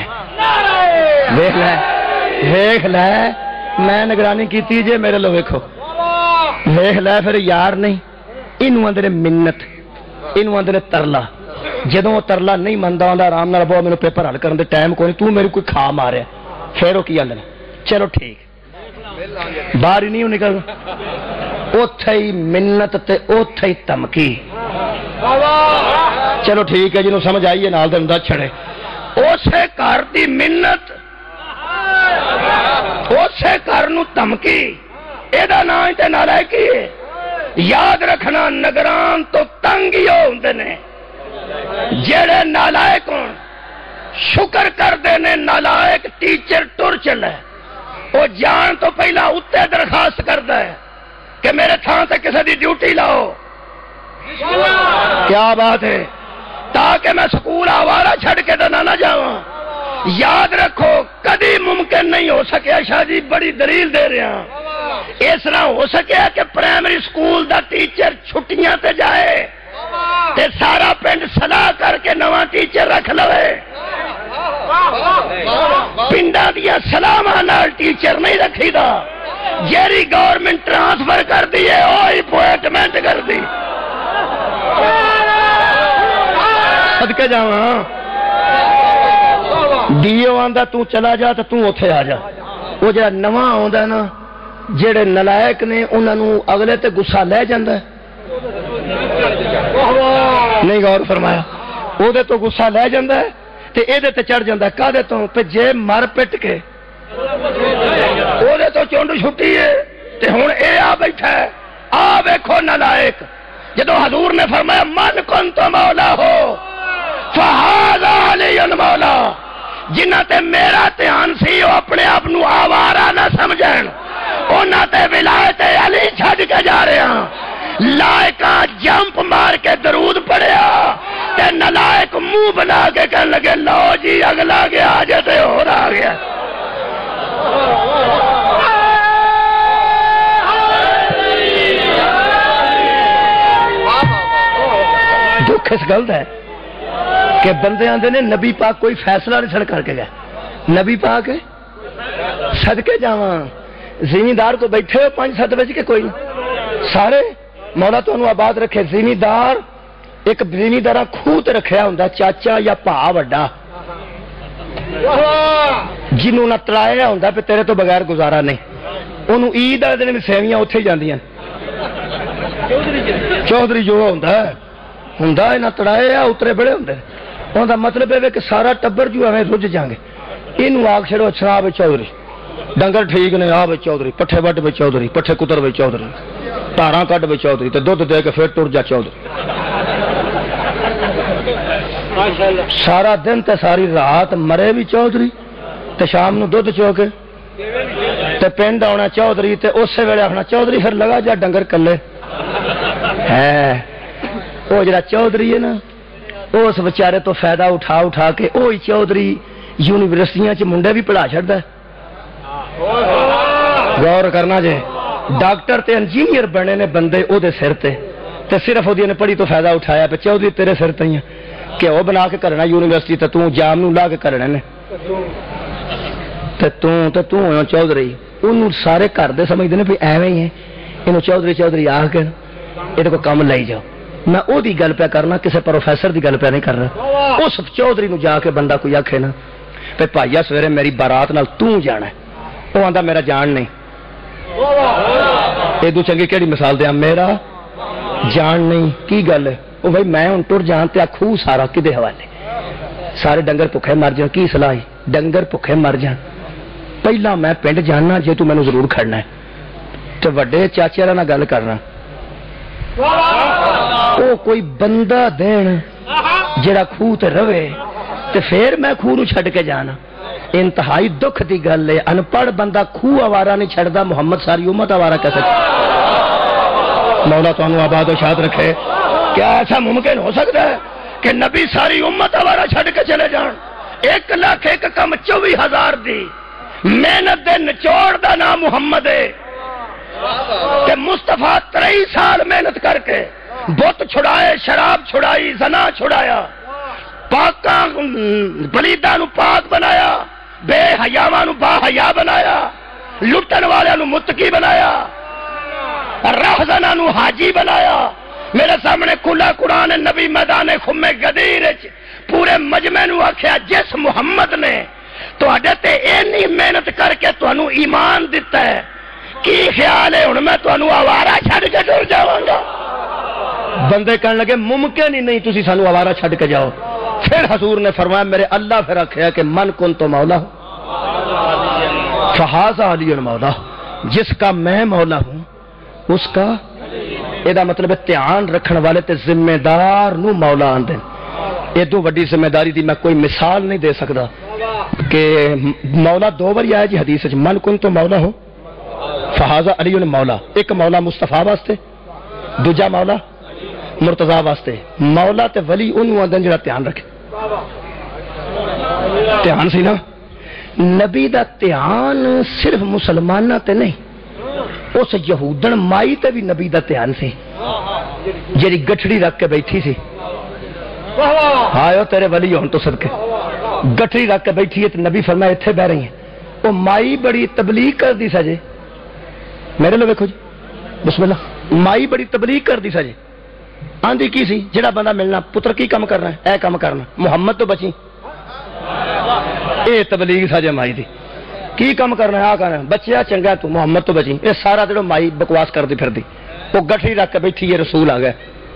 ویخ لے میں نگرانی کی جے میرے لو ویکھو, ویخ لے پھر یار نہیں. اینو اندر منت, اینو اندر ترلا. جدوں وہ ترلا نہیں منتا آتا آرام نال بہو میرے پیپر حل کرنے ٹائم کوئی نہیں, تو میرے کوئی کھا ماریا, پھر وہ کی حل ہے چلو ٹھیک باہر ہی نہیں نکلنا. اوتھے ہی منت تے اوتھے ہی تمکی. چلو ٹھیک ہے جنہوں سمجھ آئیے نال دے انداز چھڑے. اسے گھر دی منت اسے گھر نو تمکی, یہ نام تے نالائکی ہے. یاد رکھنا نگران تو تنگ ہی ہوندے نے جڑے نالائک ہون. شکر کردے نے نالائک ٹیچر ٹر چلے, وہ جان تو پہلا اتنے درخواست کرتا ہے کہ میرے تھان سے کسی دی ڈیوٹی لاؤ. کیا بات ہے, تاکہ میں سکول آوارہ چھڑ کے تو نہ جاواں. یاد رکھو کدی ممکن نہیں ہو سکیا, شاہ جی بڑی دلیل دے رہے ہیں, اس طرح ہو سکیا کہ پرائمری سکول دا ٹیچر چھٹیاں تے جائے تے سارا پنڈ صلاح کر کے نواں ٹیچر رکھ لوے. پنڈا دیا سلامہ نال ٹیچر نہیں رکھی دا, جیری گورنمنٹ ٹرانسفر کر دی ہے وہی اپوائنٹمنٹ کر دی. صدقے جاواں ڈیو آندا تو چلا جا تو اوتھے آ جا, وہ جڑا نواں آوندا ہے نا جڑے نلائق نے انہوں اگلے تے گسا لے جاندہ ہے نہیں غور فرمایا او دے تو گسا لے جاندہ ہے تے اے دے تے چڑھ جاندہ ہے کہا دے تو پہ جے مر پٹ کے او دے تو چونڈ چھٹی ہے تے ہون اے آ بیٹھا ہے آ بیکھو نلائق جدو حضور نے فرمایا من کنت مولا ہو فہذا علی مولا جنہ تے میرا دھیان سی وہ اپنے آپ نو آوارہ نہ سمجھن انہاں تے ولایت علی چھڈ کے جا رہے ہیں لائقہ جمپ مار کے درود پڑھیا تے نلائق منہ بنا کے کہنے لگے لو جی اگلا گیا جیسے ہو رہا گیا دکھ اس گل ہے کہ بندے آندے نے نبی پاک کوئی فیصلہ نہیں سڑ کر کے گئے نبی پاک صدقے جاواں زمیندار کو بیٹھے ہو 5-7 بجے کے کوئی سارے مولا تو انہوں آباد رکھے زمیندار ایک زمیندارہ کھوت رکھیا ہوندہ چاچا یا پا وڈا جنہوں نہ تڑایا ہوندہ پہ تیرے تو بغیر گزارا نہیں انہوں عید آدھے میں سیویاں اتھے جاندی ہیں چودھری جو ہوندہ ہے نہ تڑایا اترے بڑے ہوندے انہوں دا مطلب ہے کہ سارا ٹبر جو ہمیں رج جانگے انہوں آگ چھڑو اچھنا بے چودھری ڈنگر ٹھیک نے آ بے چودھری پٹھے وٹ بے چودھری پٹھے کتر بے چودھری تاراں کٹ بے چودھری تے دودھ دے کے پھر ٹر جا چودھری سارا دن تے ساری رات مرے بھی چودھری تے شام نو دودھ چوکے تے پنڈ آنا چودھری تے اسے ویلے آخنا چودھری پھر لگا جا ڈنگر کلے ہے وہ جڑا چودھری ہے نا اس بیچارے تو فائدہ اٹھا کے وہی چودھری یونیورسٹیاں چ منڈے بھی پڑھا چھڑدا ہے غور کرنا جے ڈاکٹر تے انجینئر بنے نے بندے او دے سر تے صرف اودی نے پڑھی تو فائدہ اٹھایا پہ چودھری تیرے سر تے ہی کہ وہ بنا کے کرنا یونیورسٹی تے تو جام نو لا کے کرنا نے تے تو ہو چودھری انہوں سارے گھر دے سمجھدے نے بھی ایویں ہی ہے انہوں چودھری آ کے یہ کو کم لئی جاؤ میں او دی گل پہ کرنا کسی پروفیسر دی گل پہ نہیں کر رہا اس چودھری نو جا کے بندہ کوئی آکھے نا پہ بھائیا سویرے میری بارات نال تو جانا ہے وہ آندا میرا جان نہیں ادو چنگی کیڑی مثال دیا میرا جان نہیں کی گل ہے وہ بھائی میں ہوں ٹر جان تے کھو سارا کدے حوالے سارے ڈنگر بھکھے مر جان کی صلاح ڈنگر بھکھے مر جان پہلا میں پنڈ جاننا جے تو مینوں ضرور کھڑنا ہے تے وڈے چاچے والا نال گل کرنا او کوئی بندہ دین جڑا کھو تے روے تے پھر میں کھو نو چھڈ کے جانا انتہائی دکھ دی گل ہے ان پڑھ بندہ کھو آوارہ نہیں چھڑدا محمد ساری امت آوارہ کیسے مولا تو انہوں آباد و شاد رکھے کیا ایسا ممکن ہو سکتا ہے کہ نبی ساری امت آوارہ چھڑ کے چلے جان 1,01,24,000 دی محنت دے نچوڑ دا نام محمد ہے کہ مصطفیٰ 23 سال محنت کر کے بت چھڑائے شراب چھڑائی زنا چھڑایا پاکاں بلیداں نو پاک بنایا بے حیاواں نو با حیا بنایا لٹن والے نو متقی بنایا راہزناں نو حاجی بنایا میرے سامنے کھلا قرآن نبی میدان خم غدیر پورے مجمع نو آکھیا جس محمد نے تواڈے تے اینی محنت کر کے تانوں ایمان دتا ہے کی خیال ہے ہن میں تانوں آوارہ چھڈ کے ٹر جاواں گا بندے کہنے لگے ممکن ہی نہیں تسی سانوں آوارہ چھڈ کے جاؤ پھر حضور نے فرمایا میرے اللہ پھر آکھیا کہ من کن تو مولا فہذا علی مولا جس کا میں مولا ہوں اس کا یہ مطلب دھیان رکھنے والے تے ذمہ دار نو مولا آندے ادو وڈی ذمہ داری دی میں کوئی مثال نہیں دے سکتا کہ مولا دو بار آیا جی حدیث من کن تو مولا ہو فہذا علی مولا ایک مولا مصطفیٰ واسطے دوجا مولا مرتضی واسطے مولا تے ولی انہوں آندن جڑا دھیان رکھے دھیان سی نا نبی دا دھیان صرف مسلمانہ تے نہیں اس یہودن مائی تے بھی نبی دا دھیان سی جیڑی گٹھڑی رکھ کے بیٹھی سی آئے تیرے ولی ہون تو صدقے گٹھڑی رکھ کے بیٹھی ہے تو نبی فرمایا اتھے بہ رہی ہیں وہ مائی بڑی تبلیغ کر دی سجے میرے لو دیکھو جی بسم اللہ مائی بڑی تبلیغ کر دی سجے آندھی کی سی جڑا بندہ ملنا پتر کی کم کرنا ہے اے کم کرنا محمد تو بچی اے تبلیغ سجے مائی دی کی کام کرنا ہے؟ آ کرنا بچیا چنگا تو محمد تو بچی. یہ سارا دن مائی بکواس کرتی پھرتی وہ گٹھی رکھ کے بیٹھی ہے رسول آ گئے.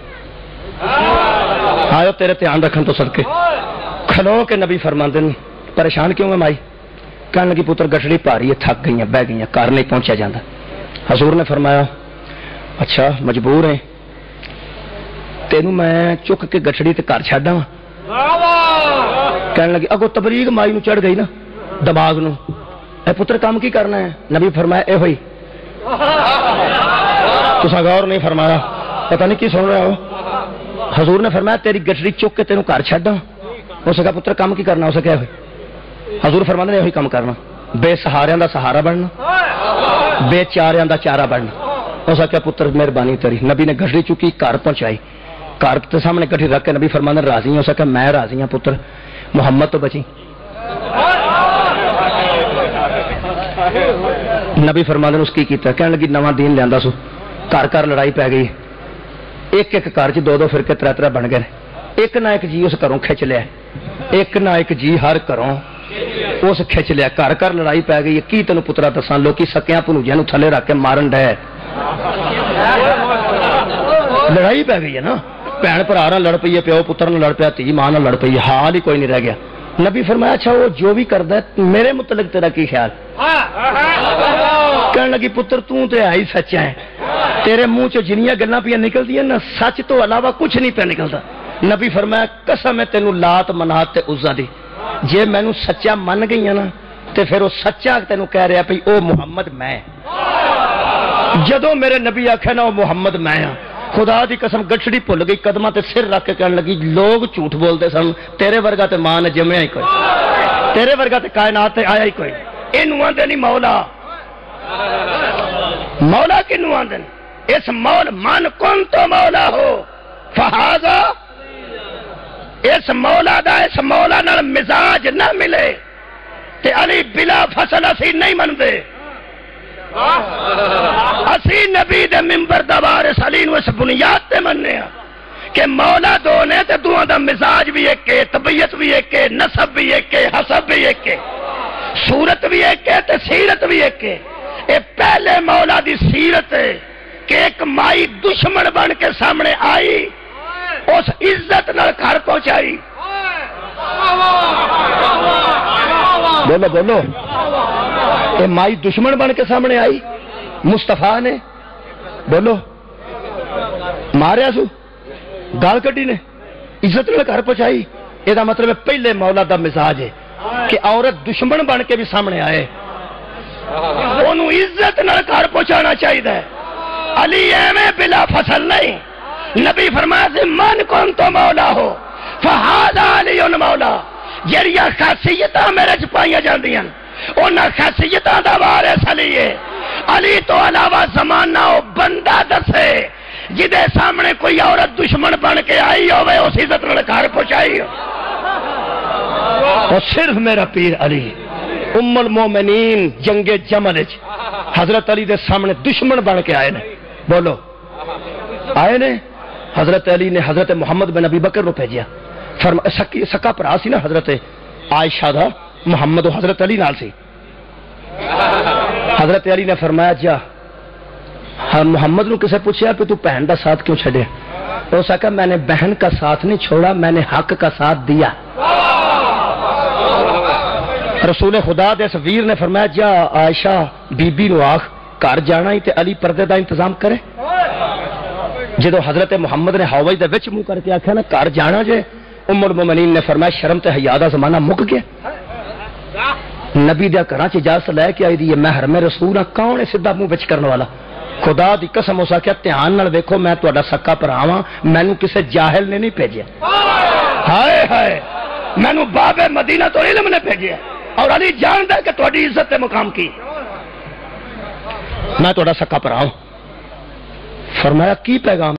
آئے تیرے دھیان رکھن تو صدقے کھلو کے نبی فرماندے نے پریشان کیوں ہے مائی؟ کہنے لگی پتر گٹھڑی پاری ہے تھک گئی ہیں بہ گئی ہیں گھر نہیں پہنچا جاتا. حضور نے فرمایا اچھا مجبور ہے تینوں میں چک کے گٹھڑی تے گھر چھڈاں. کہنے لگی اگو تبلیغ مائی نو چڑھ گئی نا دماغ نو اے پتر کام کی کرنا ہے؟ نبی فرمایا اے ہوئی. تساں غور نہیں فرمایا پتہ نہیں کی سن رہے ہو. حضور نے فرمایا تیری گٹھڑی چک کے تینوں گھر چھڈاں. اس کہا پتر کام کی کرنا؟ اسے کیا ہوئی؟ حضور فرماندے نے یہی کام کرنا بے سہاریاں دا سہارا بننا بے چاریاں دا چارہ بننا. اس کہا پتر مہربانی تیری. نبی نے گٹھڑی چکی گھر پہنچائی. گھر کے سامنے گٹھی رکھ کے نبی فرماندے راضی ہیں؟ اس کہا میں راضی ہوں پتر محمد تو بچی. نبی فرماندے نے اس کی کیتا کہنے لگی نواں دین لیندا سو گھر گھر لڑائی پی گئی. ایک ایک گھر چ دو دو فرقے ترے ترے بن گئے. ایک نہ ایک جی اس گھروں کھچ لیا. ایک نہ ایک جی ہر گھروں اس کھچ لیا. گھر گھر لڑائی پی گئی. کی تینوں پترا دساں لوکی سکیاں بھنوجیاں نو تھلے رکھ کے مارن ڈے. لڑائی پی گئی ہے نا بھن بھرا لڑ پئی ہے پیو پتر لڑ پیا دھی ماں لڑ پئی ہے حال ہی کوئی نہیں رہ گیا. نبی فرمایا اچھا وہ جو بھی کردا ہے میرے متعلق تیرا کی خیال؟ کہنے لگی پتر تو تے ہے ہی سچا ہے تیرے منہ چ جنیاں گلاں پیا نکلدی ہیں نا سچ تو علاوہ کچھ نہیں پیا نکلدا. نبی فرمایا قسم ہے تینوں لات منات تے عزا دی جے مینوں سچا من گئی ہے نا تے پھر وہ سچا تینوں کہہ رہا پئی او محمد میں. جدوں میرے نبی آکھے نا او محمد میں ہاں خدا دی قسم گٹھڑی بھول گئی قدماں تے سر رکھ کے کہنے لگی لوگ جھوٹ بولتے سن تیرے ورگا تے ماں نے جمیا ہی کوئی تیرے ورگا تے کائنات تے آیا ہی کوئی. اینوں آندے نہیں مولا. مولا کنوں آندے اس مول من کن تو مولا ہو فہذا اس مولا دا اس مولا نال مزاج نہ ملے تے علی بلا فصل اسی نہیں مندے. اسی نبی دے منبر دا وارث علی نو اس بنیاد تے مننے ہاں کہ مولا دو نے تے دوواں دا مزاج بھی ایک ہے طبیعت بھی ایک ہے نسب بھی ایک ہے حسب بھی ایک ہے صورت بھی ایک ہے تے سیرت بھی ایک ہے. اے پہلے مولا دی سیرت ہے کہ ایک مائی دشمن بن کے سامنے آئی اس عزت نال گھر پہنچائی. بولو بولو اے مائی دشمن بن کے سامنے آئی مصطفیٰ نے بولو ماریا سو گال کٹی نے عزت نال گھر پہنچائی. یہ مطلب ہے پہلے مولا دا مزاج ہے کہ عورت دشمن بن کے بھی سامنے آئے انہوں عزت نال گھر پہنچانا چاہیے. علی ایویں بلا فصل نہیں. نبی فرمایا سے من کون تو مولا ہو فہذا علی مولا. جڑیاں خاصیتاں میرے چ پائیاں جاندیاں انہاں خاصیتاں دا وارث علی ہے. علی تو علاوہ زمانہ او بندہ دسے جدے سامنے کوئی عورت دشمن بن کے آئی ہوئے اس عزت نال گھر پہنچائی ہو. اور صرف میرا پیر علی ام المومنین جنگ جمل حضرت علی دے سامنے دشمن بن کے آئے نے. بولو آئے نے. حضرت علی نے حضرت محمد بن ابی بکر نو بھیجیا. سکا بھرا سی نا حضرت عائشہ دا محمد و حضرت علی نال سی. حضرت علی نے فرمایا جا محمد نو کسے پوچھا کہ تو بہن کا ساتھ کیوں چھڑے؟ اس کہا میں نے بہن کا ساتھ نہیں چھوڑا میں نے حق کا ساتھ دیا. رسول خدا دے اس ویر نے فرمایا جا عائشہ بی بی نو آخ گھر جانا ہی تے علی پردے دا انتظام کرے. جدو حضرت محمد نے ہوائی دے وچ منہ کر کے آخیا نا گھر جانا جے ام المومنین نے فرمایا شرم تے حیا دا زمانہ مک گیا. نبی دے گھراں چ اجازت لے کے آئی دی محرم رسول کون ہے سیدھا منہ وچ کرن والا. خدا دی قسم اس آخیا دھیان نال ویکھو میں تہاڈا سکا بھرا ہاں مینوں کسے جاہل نے نہیں بھیجیا. ہائے ہائے مینوں باب مدینہ تو علم نے بھیجیا اور علی جاندا ہے کہ تہاڈی عزت تے مقام کی. میں تہاڈا سکا بھرا ہوں. فرمایا کی پیغام